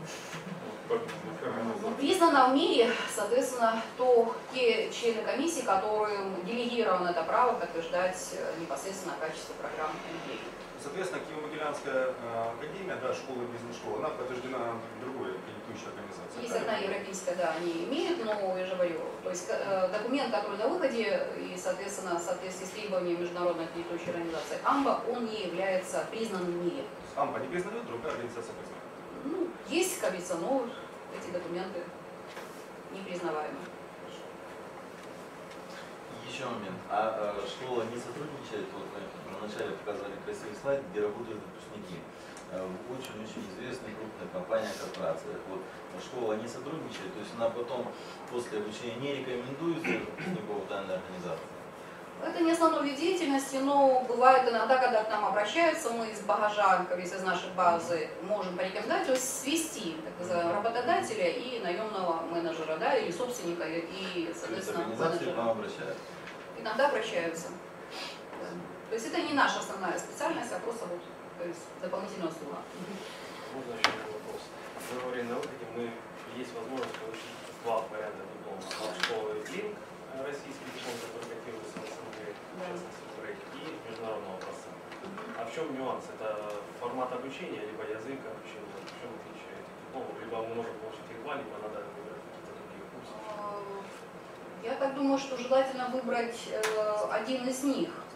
S1: Ну, признано в мире, соответственно, то те члены комиссии, которым делегировано это право подтверждать непосредственно качество программы эм би эй.
S4: Соответственно, Киево-Могилянская академия, да, школа, бизнес-школа, она подтверждена другой аккредитующей организацией.
S1: Есть одна европейская, да, они имеют, но я же говорю, то есть э, документ, который на выходе и, соответственно, в соответствии с требованиями международной аккредитующей организации АМБА, он не является признанным в мире.
S4: АМБА не признает, другая организация признает.
S1: Ну, есть, как говорится, но эти документы не признаваемы.
S6: Еще момент. А э, школа не сотрудничает? Вот мы вначале показали красивый слайд, где работают выпускники. Э, в очень-очень известной крупной компании, корпорациях. Вот школа не сотрудничает, то есть она потом после обучения не рекомендуется выпускников данной организации.
S1: Это не основной вид деятельности, но бывает иногда, когда к нам обращаются, мы из багажа, как говорится, из нашей базы можем порекомендовать, то есть свести так называемого работодателя и наемного менеджера, да, или собственника, и, соответственно,
S6: организации к вам
S1: менеджера.
S6: обращаются.
S1: Иногда обращаются. Да. То есть это не наша основная специальность, а просто вот, то есть дополнительная услуга.
S7: Можно еще один вопрос. Мы во время выхода мы есть возможность получить два варианта диплома. От школы Блинк, российский диплом, который котируется в СНГ, в частности в проекте, и международного образца. А в чем нюанс? Это формат обучения, либо язык обучения? В чем отличие этих дипломов? Либо мы можем получить их два, либо надо выбрать какие-то другие курсы?
S1: Я так думаю, что желательно выбрать э, один из них.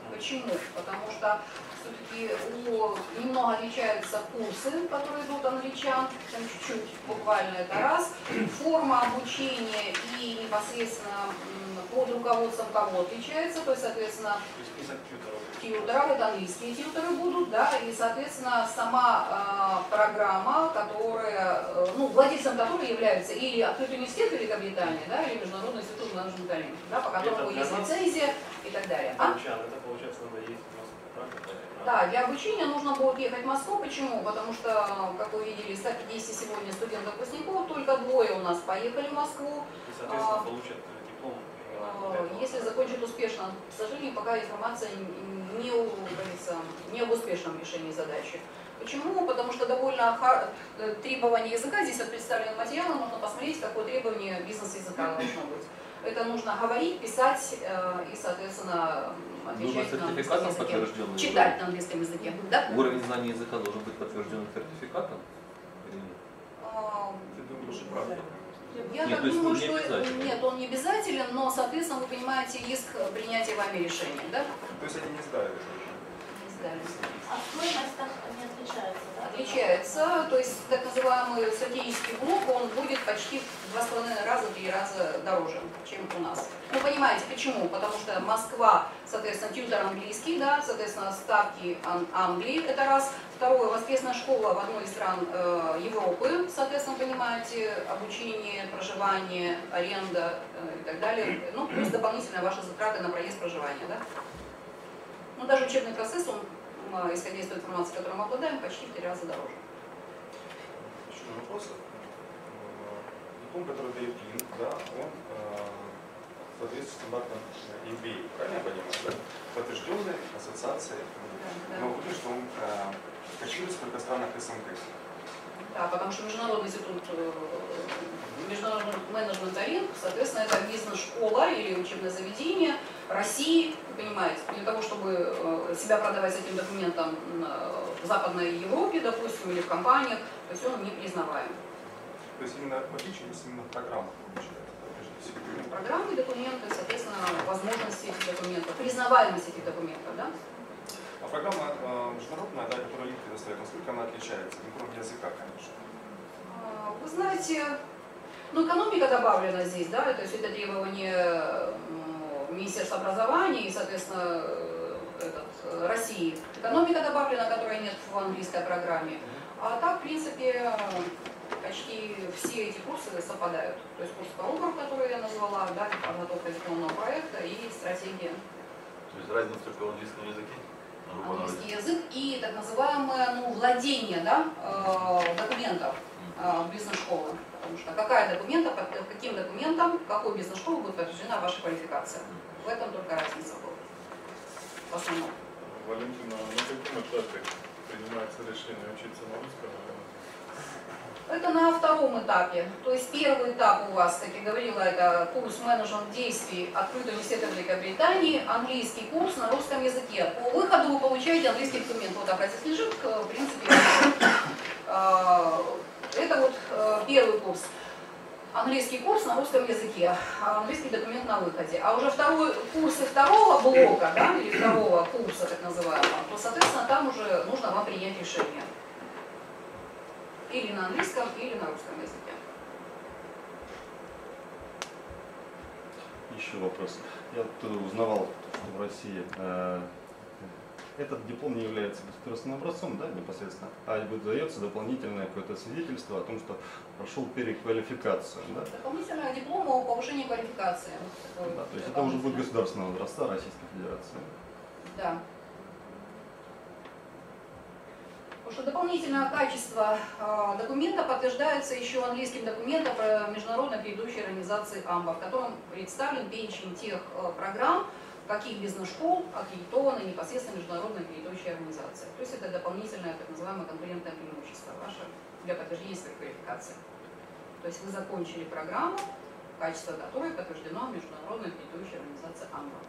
S1: Почему? Потому что все-таки немного отличаются курсы, которые идут англичан, там чуть-чуть буквально это раз. Форма обучения и непосредственно под руководством кого отличается, то есть, соответственно, тьюторов, это английские тьюторы будут, да, и, соответственно, сама э, программа, которая, э, ну, владельцем которой является или открытый университет Великобритании, да, или Международный институт менеджмента, да, по которому есть лицензия и так далее. А?
S7: Это, получается, надо ездить в Москву, правильно?
S1: Да, для обучения нужно будет ехать в Москву. Почему? Потому что, как вы видели, из ста пятидесяти сегодня студентов-выпускников, только двое у нас поехали в Москву.
S7: И, соответственно, а, получат диплом.
S1: Если закончат успешно. К сожалению, пока информация не, не об успешном решении задачи. Почему? Потому что довольно требование языка, здесь вот представлены материалы, можно посмотреть, какое требование бизнес-языка должно быть. Это нужно говорить, писать э, и, соответственно, отвечать на английском языке. Читать на английском языке. Да?
S8: Уровень знания языка должен быть подтвержден сертификатом?
S1: А,
S4: Ты думаешь, правда?
S1: Я
S8: нет,
S1: так думаю, что
S8: не
S1: нет, он не обязателен, но, соответственно, вы понимаете риск принятия вами решения, да?
S4: То есть они не сдали это еще?
S1: Не сдали.
S9: А стоимость там не отличается, да?
S1: Отличается, то есть так называемый стратегический блок, он будет почти в два с половиной раза, три раза дороже, чем у нас. Ну, понимаете, почему? Потому что Москва, соответственно, тьютор английский, да, соответственно, ставки ан Англии, это раз. Второе, воскресная школа в одной из стран э, Европы, соответственно, понимаете, обучение, проживание, аренда э, и так далее. Ну, плюс дополнительные ваши затраты на проезд, проживание, да. Ну, даже учебный процесс, он, исходя из той информации, которой мы обладаем, почти в три раза дороже.
S4: Еще вопрос. Диплом, который дает Линк, да, он соответствует стандартам эм би эй, правильно я понимаю? Да? Подтвержденный ассоциацией.
S1: Да,
S4: Но выглядит, что он э, качуется только в странах СНГ.
S1: Да, потому что Международный институт международный менеджмент Линк, соответственно, это бизнес-школа или учебное заведение России, вы понимаете, для того, чтобы себя продавать с этим документом в Западной Европе, допустим, или в компаниях, то есть он не признаваем.
S4: То есть именно отличие есть именно в программах, получается?
S1: Программы, документы, соответственно, возможности этих документов, признаваемость этих документов, да?
S4: А программа э, международная, да, которую Линк предоставляет, насколько она отличается? Ну, кроме языка, конечно.
S1: Вы знаете, ну, экономика добавлена здесь, да, то есть это требование Министерства образования и, соответственно, этот, России. Экономика добавлена, которой нет в английской программе. А так, в принципе, почти все эти курсы совпадают. То есть курс по УБР, который я назвала, да, подготовка дипломного проекта и стратегия.
S6: То есть разница только в английском языке?
S1: Английский язык и так называемое, ну, владение, да, э, документов э, бизнес-школы. Потому что какая документа, под каким документом, какой бизнес-школы будет подтверждена ваша квалификация. В этом только разница будет. В основном.
S3: Валентина, на каком этапе принимается решение учиться на русском?
S1: Это на втором этапе. То есть первый этап у вас, как я говорила, это курс менеджмент действий Открытого университета Великобритании, английский курс на русском языке. По выходу вы получаете английский документ. Вот образец лежит, в принципе, это вот первый курс. Английский курс на русском языке, английский документ на выходе. А уже второй курс второго блока, да, или второго курса, так называемого, то, соответственно, там уже нужно вам принять решение. Или на английском, или на русском языке.
S5: Еще вопрос. Я вот узнавал, что в России э, этот диплом не является государственным образцом, да, непосредственно, а выдается дополнительное какое-то свидетельство о том, что прошел переквалификацию. Да?
S1: Дополнительное диплом о повышении квалификации.
S5: Да, то есть это уже будет государственного образца Российской Федерации.
S1: Да. Потому что дополнительное качество э, документа подтверждается еще английским документом про международной предыдущей организации АМБА, в котором представлен перечень тех э, программ, каких бизнес-школ аккредитованы непосредственно международной предыдущей организации. То есть это дополнительное так называемое конкурентное преимущество ваше для подтверждения своей квалификации. То есть вы закончили программу, качество которой подтверждено международной предыдущей организацией АМБА.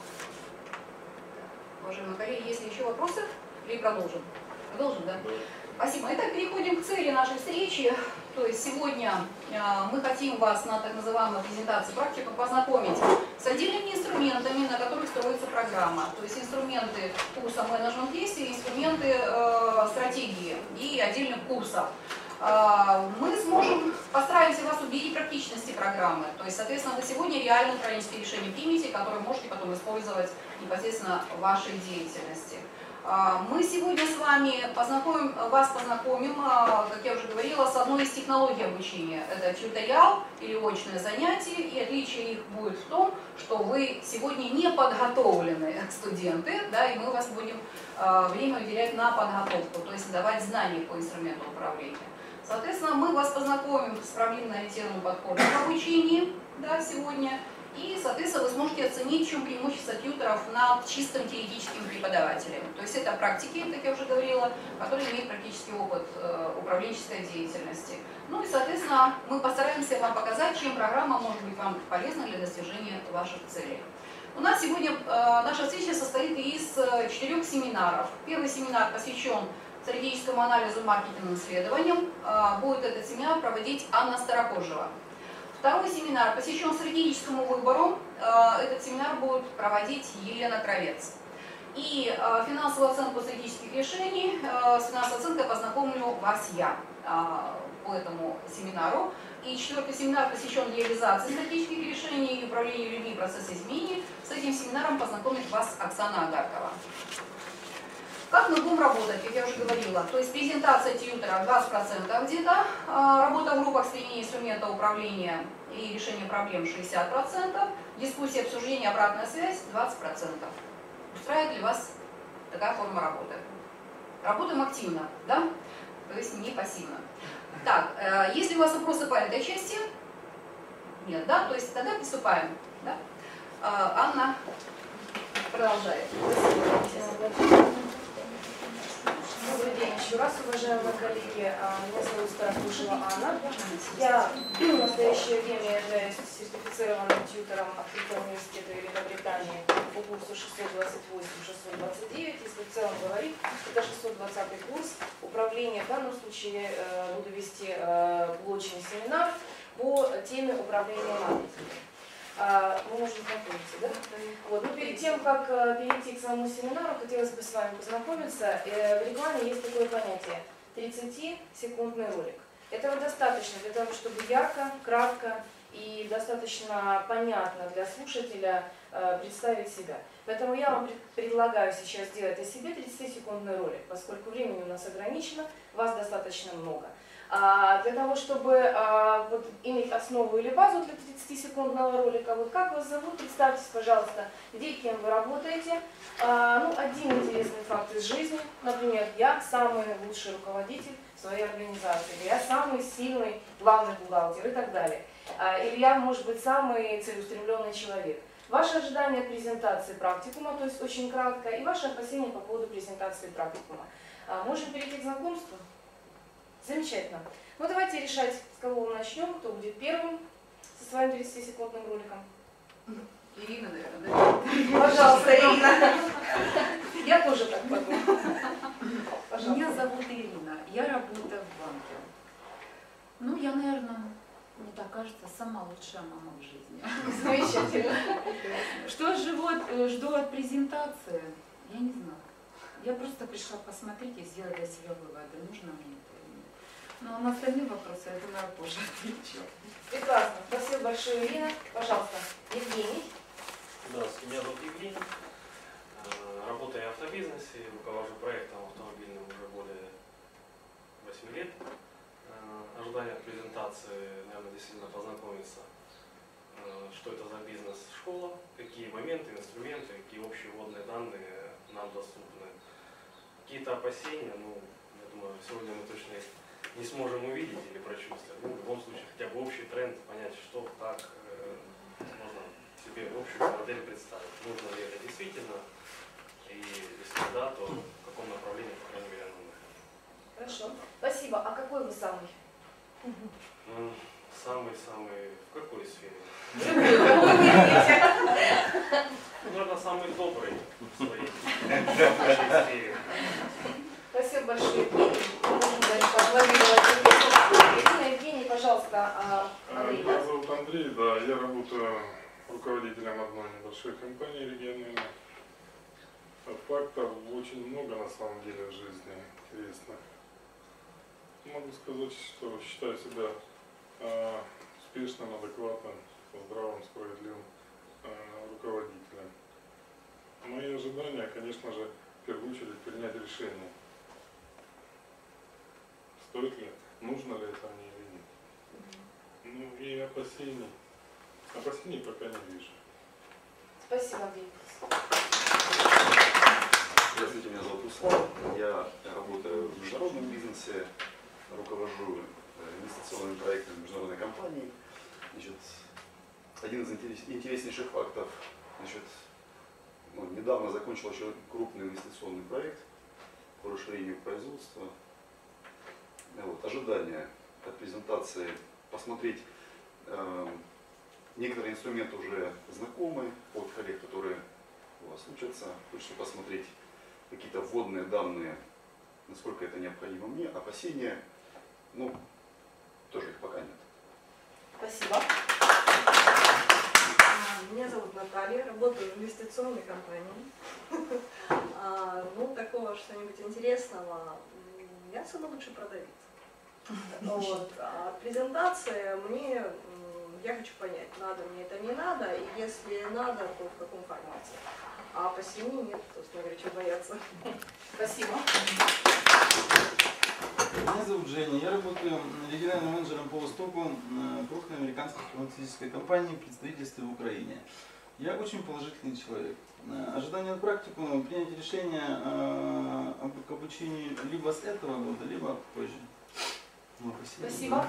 S1: Уважаемые коллеги, есть ли еще вопросы? Или продолжим? Продолжим, да? Спасибо. Итак, переходим к цели нашей встречи. То есть сегодня э, мы хотим вас на так называемой презентации практикум познакомить с отдельными инструментами, на которых строится программа. То есть инструменты курса менеджмент действий, инструменты э, стратегии и отдельных курсов. Э, мы сможем, постараемся вас убедить в практичности программы. То есть, соответственно, вы сегодня реально управленческие решения примете, которые можете потом использовать непосредственно в вашей деятельности. Мы сегодня с вами познакомим, вас познакомим, как я уже говорила, с одной из технологий обучения. Это тьюториал или очное занятие, и отличие их будет в том, что вы сегодня не подготовленные студенты, да, и мы вас будем время уделять на подготовку, то есть давать знания по инструменту управления. Соответственно, мы вас познакомим с проблемно-ориентированным подходом к обучению, да, сегодня. И, соответственно, вы сможете оценить, в чем преимущество тьюторов над чистым теоретическим преподавателем. То есть это практики, как я уже говорила, которые имеют практический опыт э, управленческой деятельности. Ну и, соответственно, мы постараемся вам показать, чем программа может быть вам полезна для достижения ваших целей. У нас сегодня э, наша встреча состоит из четырех семинаров. Первый семинар посвящен стратегическому анализу, маркетинговым исследованиям. Э, будет этот семинар проводить Анна Старокожева. Второй семинар посвящен стратегическому выбору. Этот семинар будет проводить Елена Кравец. И финансовую оценку стратегических решений, с финансовой оценкой познакомлю вас я по этому семинару. И четвертый семинар посвящен реализации стратегических решений и управлению людьми и процессом изменений. С этим семинаром познакомит вас Оксана Агаркова. Как мы будем работать, как я уже говорила, то есть презентация тьютера двадцать процентов где-то, работа в группах с применением инструмента управления и решения проблем шестьдесят процентов, дискуссия, обсуждение, обратная связь двадцать процентов. Устраивает ли вас такая форма работы? Работаем активно, да? То есть не пассивно. Так, есть ли у вас вопросы по этой части? Нет, да? То есть тогда приступаем. Да? Анна продолжает.
S10: Добрый день еще раз, уважаемые коллеги. Меня зовут Старокожева Анна. Я в настоящее время являюсь сертифицированным тьютором Открытого университета Великобритании по курсу шестьсот двадцать восемь — шестьсот двадцать девять. Если в целом говорить, это шестьсот двадцатый курс управления. В данном случае буду вести блочный семинар по теме управления маркетингом. Мы можем знакомиться, да? Вот. Но перед тем, как перейти к самому семинару, хотелось бы с вами познакомиться. В рекламе есть такое понятие тридцатисекундный ролик. Этого достаточно для того, чтобы ярко, кратко и достаточно понятно для слушателя представить себя. Поэтому я вам предлагаю сейчас сделать о себе тридцатисекундный ролик, поскольку времени у нас ограничено, вас достаточно много. А для того, чтобы а, вот, иметь основу или базу для тридцатисекундного ролика, вот как вас зовут, представьтесь, пожалуйста, где и кем вы работаете. А, ну, один интересный факт из жизни, например, я самый лучший руководитель своей организации, или я самый сильный главный бухгалтер и так далее. А, или я, может быть, самый целеустремленный человек. Ваши ожидания от презентации практикума, то есть очень кратко, и ваши опасения по поводу презентации практикума. А, можем перейти к знакомству? Замечательно. Ну давайте решать, с кого мы начнем, кто будет первым со своим тридцатисекундным роликом.
S1: Ирина, наверное, да?
S10: Пожалуйста, Ирина. Я тоже так подумала. Пожалуйста.
S11: Меня зовут Ирина, я работаю в банке. Ну, я, наверное, мне так кажется, самая лучшая мама в жизни.
S10: Замечательно.
S11: Что живу, жду от презентации, я не знаю. Я просто пришла посмотреть и сделать для себя выводы, нужно мне это. Ну, а на остальные вопросы, я думаю, позже отвечу.
S10: Прекрасно. Спасибо большое, Ирина. Пожалуйста, Евгений.
S7: Здравствуйте, меня зовут Евгений. Работаю в автобизнесе, руковожу проектом автомобильным уже более восьми лет. Ожидание от презентации, наверное, действительно познакомиться, что это за бизнес-школа, какие моменты, инструменты, какие общие вводные данные нам доступны. Какие-то опасения, ну, я думаю, сегодня мы точно не сможем увидеть или прочувствовать. Ну, в любом случае, хотя бы общий тренд, понять, что так э, можно себе общую модель представить. Нужно ли это действительно, и если да, то в каком направлении, по крайней мере, оно нужно.
S10: Хорошо. Спасибо. А какой вы самый?
S7: Самый-самый в какой сфере?
S10: Наверное,
S7: самый добрый в своей сфере.
S10: Спасибо большое, Евгений. аплодировать. Ирина, Евгений, пожалуйста, а, Андрей,
S3: Меня
S10: да?
S3: зовут Андрей, да, я работаю руководителем одной небольшой компании региональной. Фактов очень много на самом деле в жизни интересных. Могу сказать, что считаю себя э, успешным, адекватным, здравым, справедливым э, руководителем. Мои ожидания, конечно же, в первую очередь принять решение. Стоит ли, нужно ли это мне или нет. Ну и опасений. Опасений пока не вижу.
S10: Спасибо, Андрей.
S12: Здравствуйте, меня зовут Руслан. Я работаю в международном бизнесе, руковожу инвестиционными проектами международной компании. Значит, один из интерес, интереснейших фактов, значит, ну, недавно закончил еще крупный инвестиционный проект по расширению производства. Вот, ожидания от презентации посмотреть э, некоторые инструменты уже знакомы от коллег, которые у вас учатся. Хочется посмотреть какие-то вводные данные, насколько это необходимо мне. Опасения, ну, тоже их пока нет.
S10: Спасибо.
S13: Меня зовут Наталья, работаю в инвестиционной компании. А, ну, такого что-нибудь интересного, я самый лучший продавец. Вот. А презентация мне, я хочу понять, надо мне это, не надо, и если надо, то в каком формате. А по семье нет, собственно говоря, чего бояться.
S10: Спасибо.
S6: Меня зовут Женя, я работаю региональным менеджером по Востоку крупной американской фармацевтической компании в представительстве в Украине. Я очень положительный человек. Ожидание от практику, принятие решения об обучении либо с этого года, либо позже. Ну,
S10: спасибо.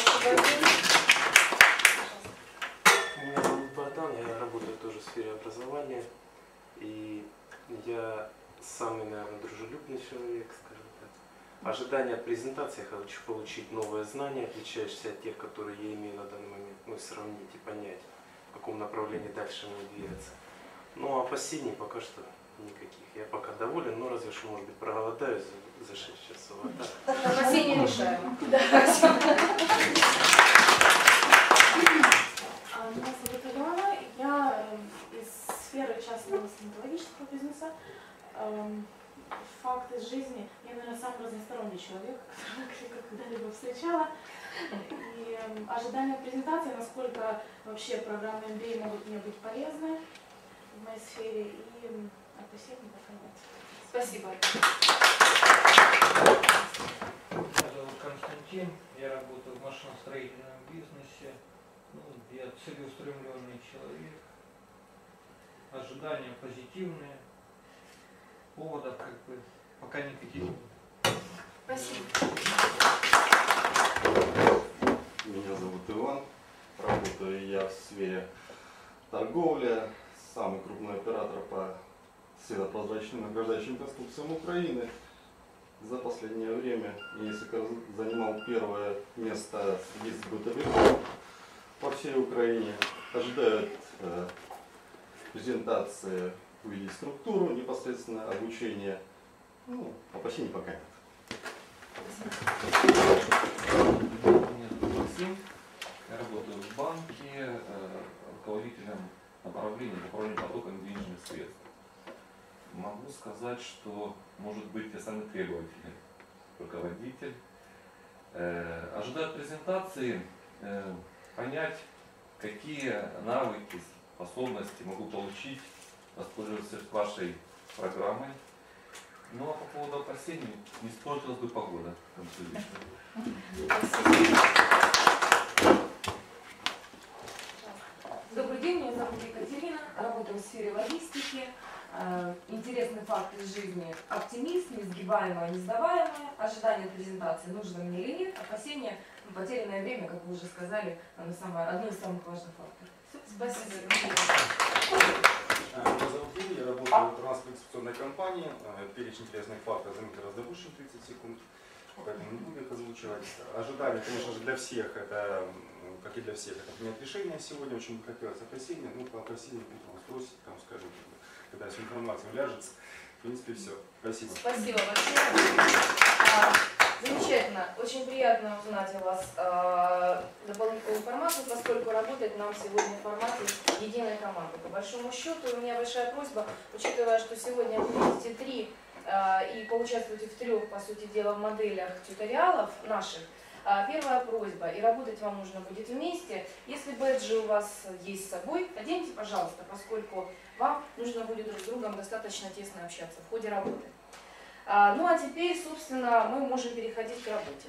S7: Меня зовут Богдан, я работаю тоже в сфере образования. И я самый, наверное, дружелюбный человек, скажем так. Ожидания от презентации, я хочу получить новые знания, отличающиеся от тех, которые я имею на данный момент, ну, сравнить и понять, в каком направлении дальше мне двигаться. Но опасений пока что никаких. Я пока доволен, но разве что, может быть, проголодаюсь за, за шесть часов. А так...
S10: Опасения решаем.
S9: Меня зовут Алена, я из сферы частного стоматологического бизнеса. Факт из жизни, я, наверное, самый разносторонний человек, которого я когда-либо встречала. И ожидания презентации, насколько вообще программы эм би эй могут мне быть полезны в моей сфере, и опасений пока нет.
S10: Спасибо.
S14: Меня зовут Константин, я работаю в машиностроительном бизнесе. Ну, я целеустремленный человек. Ожидания позитивные. Поводов как бы пока никаких нет.
S10: Спасибо.
S5: Меня зовут Иван. Работаю я в сфере торговли. Самый крупный оператор по светопрозрачным ограждающим конструкциям Украины. За последнее время я несколько раз занимал первое место среди бытовиков по всей Украине. Ожидают э, презентации, увидеть структуру, непосредственно обучение. Ну, опасений пока нет.
S8: Меня зовут Максим, я работаю в банке, э, руководителем направления по управлению потоком денежных средств. Могу сказать, что, может быть, я самый требовательный руководитель. Э, ожидаю презентации, э, понять, какие навыки, способности могу получить, воспользоваться вашей программой. Ну а по поводу опасений, не испортилась бы погода в конце вечера.
S15: Добрый день, меня зовут Екатерина, работаю в сфере логистики. Интересный факт из жизни. Оптимист, несгибаемое, несдаваемое. Ожидание презентации, нужно мне или нет. Опасения, ну, потерянное время, как вы уже сказали, самое, одно из самых важных факторов. Спасибо.
S4: Меня зовут Юрий, я работаю в транспортно-инспекционной компании. Перечень интересных фактов займет гораздо больше тридцати секунд, поэтому не буду их озвучивать. Ожидания, конечно же, для всех, это, как и для всех, это принять решение сегодня. Очень бы хотелось опасения, ну, по опасениям утром спросить, там, скажем, когда вся информация уляжется. В принципе, все. Спасибо.
S10: Спасибо большое. Замечательно. Очень приятно узнать о вас э, дополнительную информацию, поскольку работать нам сегодня в формате единой команды. По большому счету, у меня большая просьба, учитывая, что сегодня вы видите три э, и поучаствуете в трех, по сути дела, моделях тьюториалов наших. Э, первая просьба, и работать вам нужно будет вместе. Если бэджи у вас есть с собой, оденьте, пожалуйста, поскольку вам нужно будет друг с другом достаточно тесно общаться в ходе работы. Ну а теперь, собственно, мы можем переходить к работе.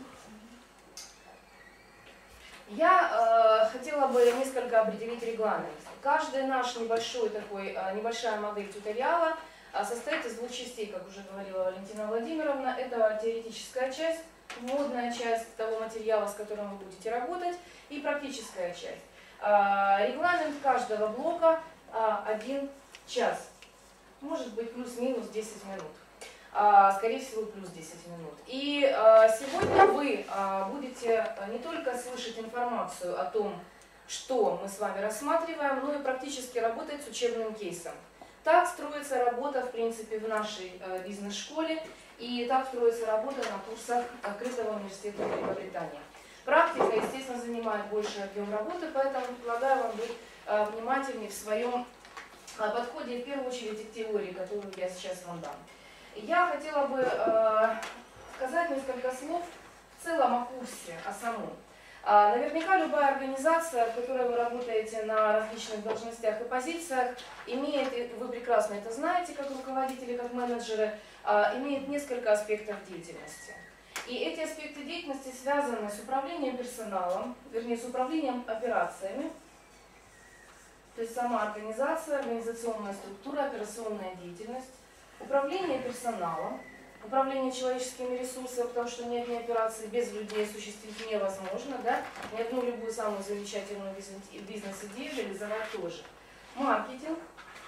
S10: Я э, хотела бы несколько определить регламент. Каждый наш небольшой такой, э, небольшая модель тьюториала э, состоит из двух частей, как уже говорила Валентина Владимировна. Это теоретическая часть, вводная часть того материала, с которым вы будете работать, и практическая часть. Э, регламент каждого блока э, один час, может быть плюс-минус десять минут. Скорее всего, плюс десять минут. И сегодня вы будете не только слышать информацию о том, что мы с вами рассматриваем, но и практически работать с учебным кейсом. Так строится работа, в принципе, в нашей бизнес-школе, и так строится работа на курсах Открытого университета Великобритании. Практика, естественно, занимает больший объем работы, поэтому предлагаю вам быть внимательнее в своем подходе, в первую очередь, к теории, которую я сейчас вам дам. Я хотела бы э, сказать несколько слов в целом о курсе, о самом. А, наверняка любая организация, в которой вы работаете на различных должностях и позициях, имеет, вы прекрасно это знаете, как руководители, как менеджеры, а, имеет несколько аспектов деятельности. И эти аспекты деятельности связаны с управлением персоналом, вернее, с управлением операциями, то есть сама организация, организационная структура, операционная деятельность, управление персоналом, управление человеческими ресурсами, потому что ни одни операции без людей осуществить невозможно, да? Ни одну любую самую замечательную бизнес-идею реализовать тоже. Маркетинг.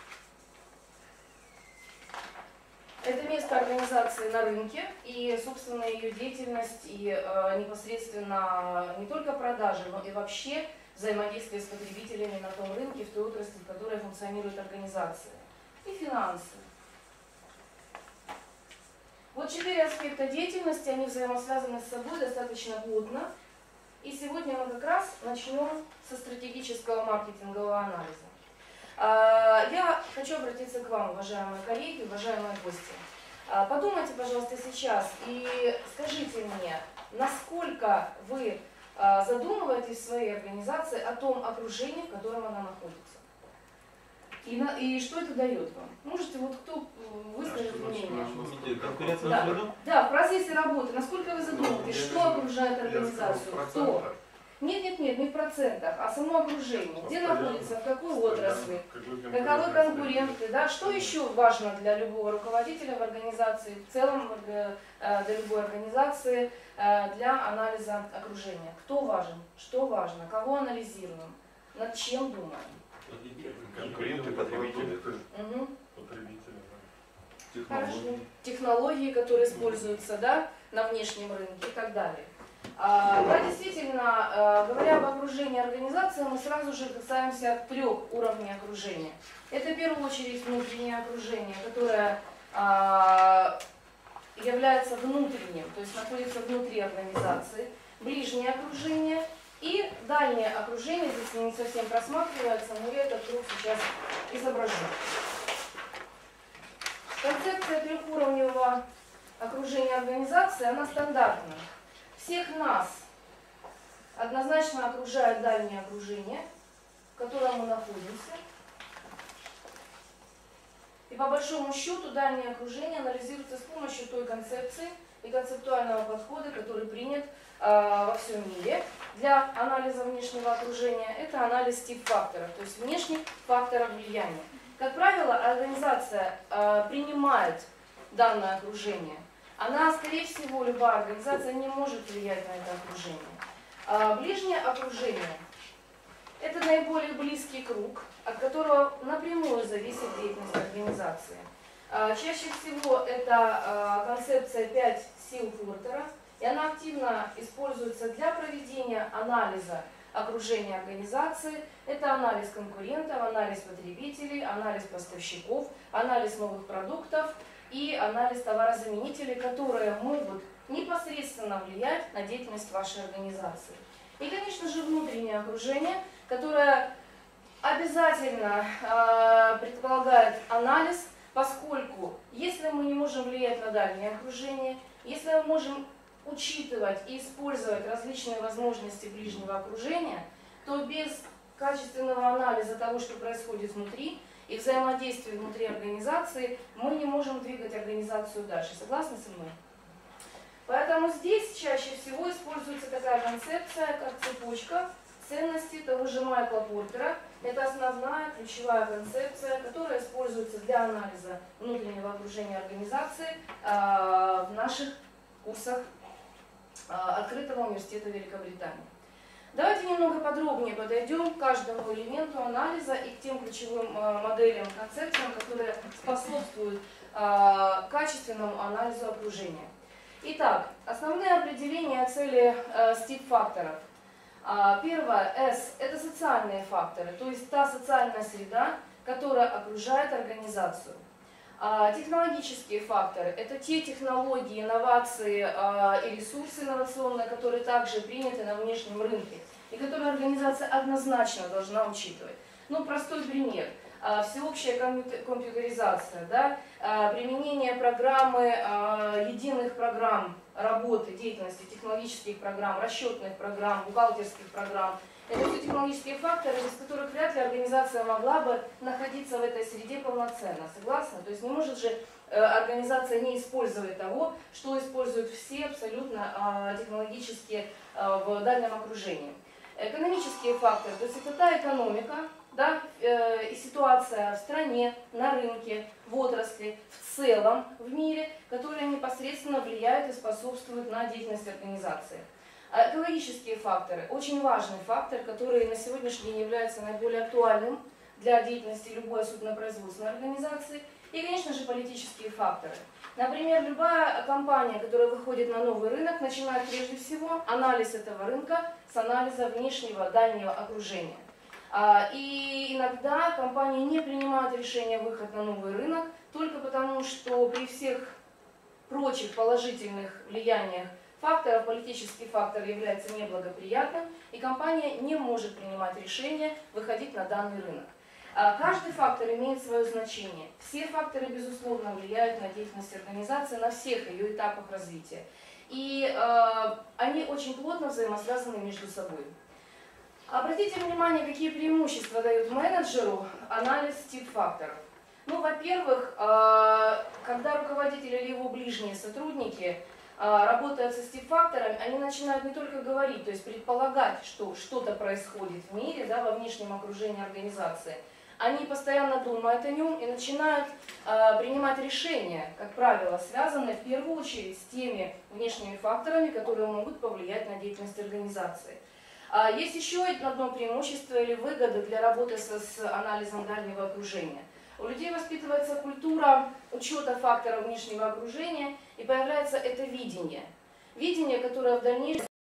S10: Это место организации на рынке и, собственно, ее деятельность и э, непосредственно не только продажи, но и вообще взаимодействие с потребителями на том рынке, в той отрасли, в которой функционирует организация. И финансы. Вот четыре аспекта деятельности, они взаимосвязаны с собой достаточно плотно. И сегодня мы как раз начнем со стратегического маркетингового анализа. Я хочу обратиться к вам, уважаемые коллеги, уважаемые гости. Подумайте, пожалуйста, сейчас и скажите мне, насколько вы задумываетесь в своей организации о том окружении, в котором она находится. И, на, и что это дает вам? Можете, вот кто выскажет мнение?
S6: Конкуренция
S10: да.
S6: на
S10: да, в процессе работы. Насколько вы задумываетесь, что окружает организацию? Кто? Нет, нет, нет, не в процентах, а само окружение. Где находится, в какой отрасли, каковы конкуренты, да? Что еще важно для любого руководителя в организации, в целом для, для любой организации, для анализа окружения? Кто важен, что важно, кого анализируем, над чем думаем?
S12: Конкуренты, потребители.
S10: Угу.
S3: Потребители,
S12: да.
S10: Технологии. Технологии, которые используются, да, на внешнем рынке и так далее. А, да, действительно, а, говоря об окружении организации, мы сразу же касаемся трех уровней окружения. Это в первую очередь внутреннее окружение, которое а, является внутренним, то есть находится внутри организации, ближнее окружение и дальнее окружение, здесь не совсем просматривается, но я этот круг сейчас изображу. Концепция трехуровневого окружения организации, она стандартна. Всех нас однозначно окружает дальнее окружение, в котором мы находимся. И по большому счету дальнее окружение анализируется с помощью той концепции и концептуального подхода, который принят э, во всем мире для анализа внешнего окружения. Это анализ тип-факторов, то есть внешних факторов влияния. Как правило, организация э, принимает данное окружение. Она, скорее всего, любая организация не может влиять на это окружение. А ближнее окружение – это наиболее близкий круг, от которого напрямую зависит деятельность организации. А чаще всего это а, концепция пять сил Фуртера, и она активно используется для проведения анализа окружения организации. Это анализ конкурентов, анализ потребителей, анализ поставщиков, анализ новых продуктов и анализ товарозаменителей, которые могут непосредственно влиять на деятельность вашей организации. И, конечно же, внутреннее окружение, которое обязательно э, предполагает анализ, поскольку если мы не можем влиять на дальнее окружение, если мы можем учитывать и использовать различные возможности ближнего окружения, то без качественного анализа того, что происходит внутри, и взаимодействия внутри организации, мы не можем двигать организацию дальше. Согласны со мной? Поэтому здесь чаще всего используется такая концепция, как цепочка ценностей того же Майкла Портера. Это основная ключевая концепция, которая используется для анализа внутреннего окружения организации э, в наших курсах э, Открытого университета Великобритании. Давайте немного подробнее подойдем к каждому элементу анализа и к тем ключевым э, моделям, концепциям, которые способствуют э, качественному анализу окружения. Итак, основные определения цели э, стип-факторов. Э, первое, S – это социальные факторы, то есть та социальная среда, которая окружает организацию. Э, технологические факторы – это те технологии, инновации э, и ресурсы инновационные, которые также приняты на внешнем рынке и которые организация однозначно должна учитывать. Ну, простой пример. Всеобщая компьютеризация, да, применение программы, единых программ работы, деятельности, технологических программ, расчетных программ, бухгалтерских программ. Это все технологические факторы, без которых вряд ли организация могла бы находиться в этой среде полноценно. Согласны? То есть не может же организация не использовать того, что используют все абсолютно технологически в дальнем окружении. Экономические факторы, то есть это та экономика, да, э, и ситуация в стране, на рынке, в отрасли, в целом в мире, которая непосредственно влияет и способствует на деятельность организации. А экологические факторы – очень важный фактор, который на сегодняшний день является наиболее актуальным для деятельности любой судопроизводственной организации. И, конечно же, политические факторы. Например, любая компания, которая выходит на новый рынок, начинает прежде всего анализ этого рынка с анализа внешнего дальнего окружения. И иногда компании не принимают решение выход на новый рынок только потому, что при всех прочих положительных влияниях факторов, политический фактор является неблагоприятным, и компания не может принимать решение выходить на данный рынок. Каждый фактор имеет свое значение. Все факторы, безусловно, влияют на деятельность организации на всех ее этапах развития. И э, они очень плотно взаимосвязаны между собой. Обратите внимание, какие преимущества дает менеджеру анализ стип-факторов. Ну, во-первых, э, когда руководитель или его ближние сотрудники э, работают со стип-факторами, они начинают не только говорить, то есть предполагать, что что-то происходит в мире, да, во внешнем окружении организации. Они постоянно думают о нем и начинают э, принимать решения, как правило, связанные в первую очередь с теми внешними факторами, которые могут повлиять на деятельность организации. А есть еще одно преимущество или выгода для работы с, с анализом дальнего окружения. У людей воспитывается культура учета факторов внешнего окружения, и появляется это видение. Видение, которое в дальнейшем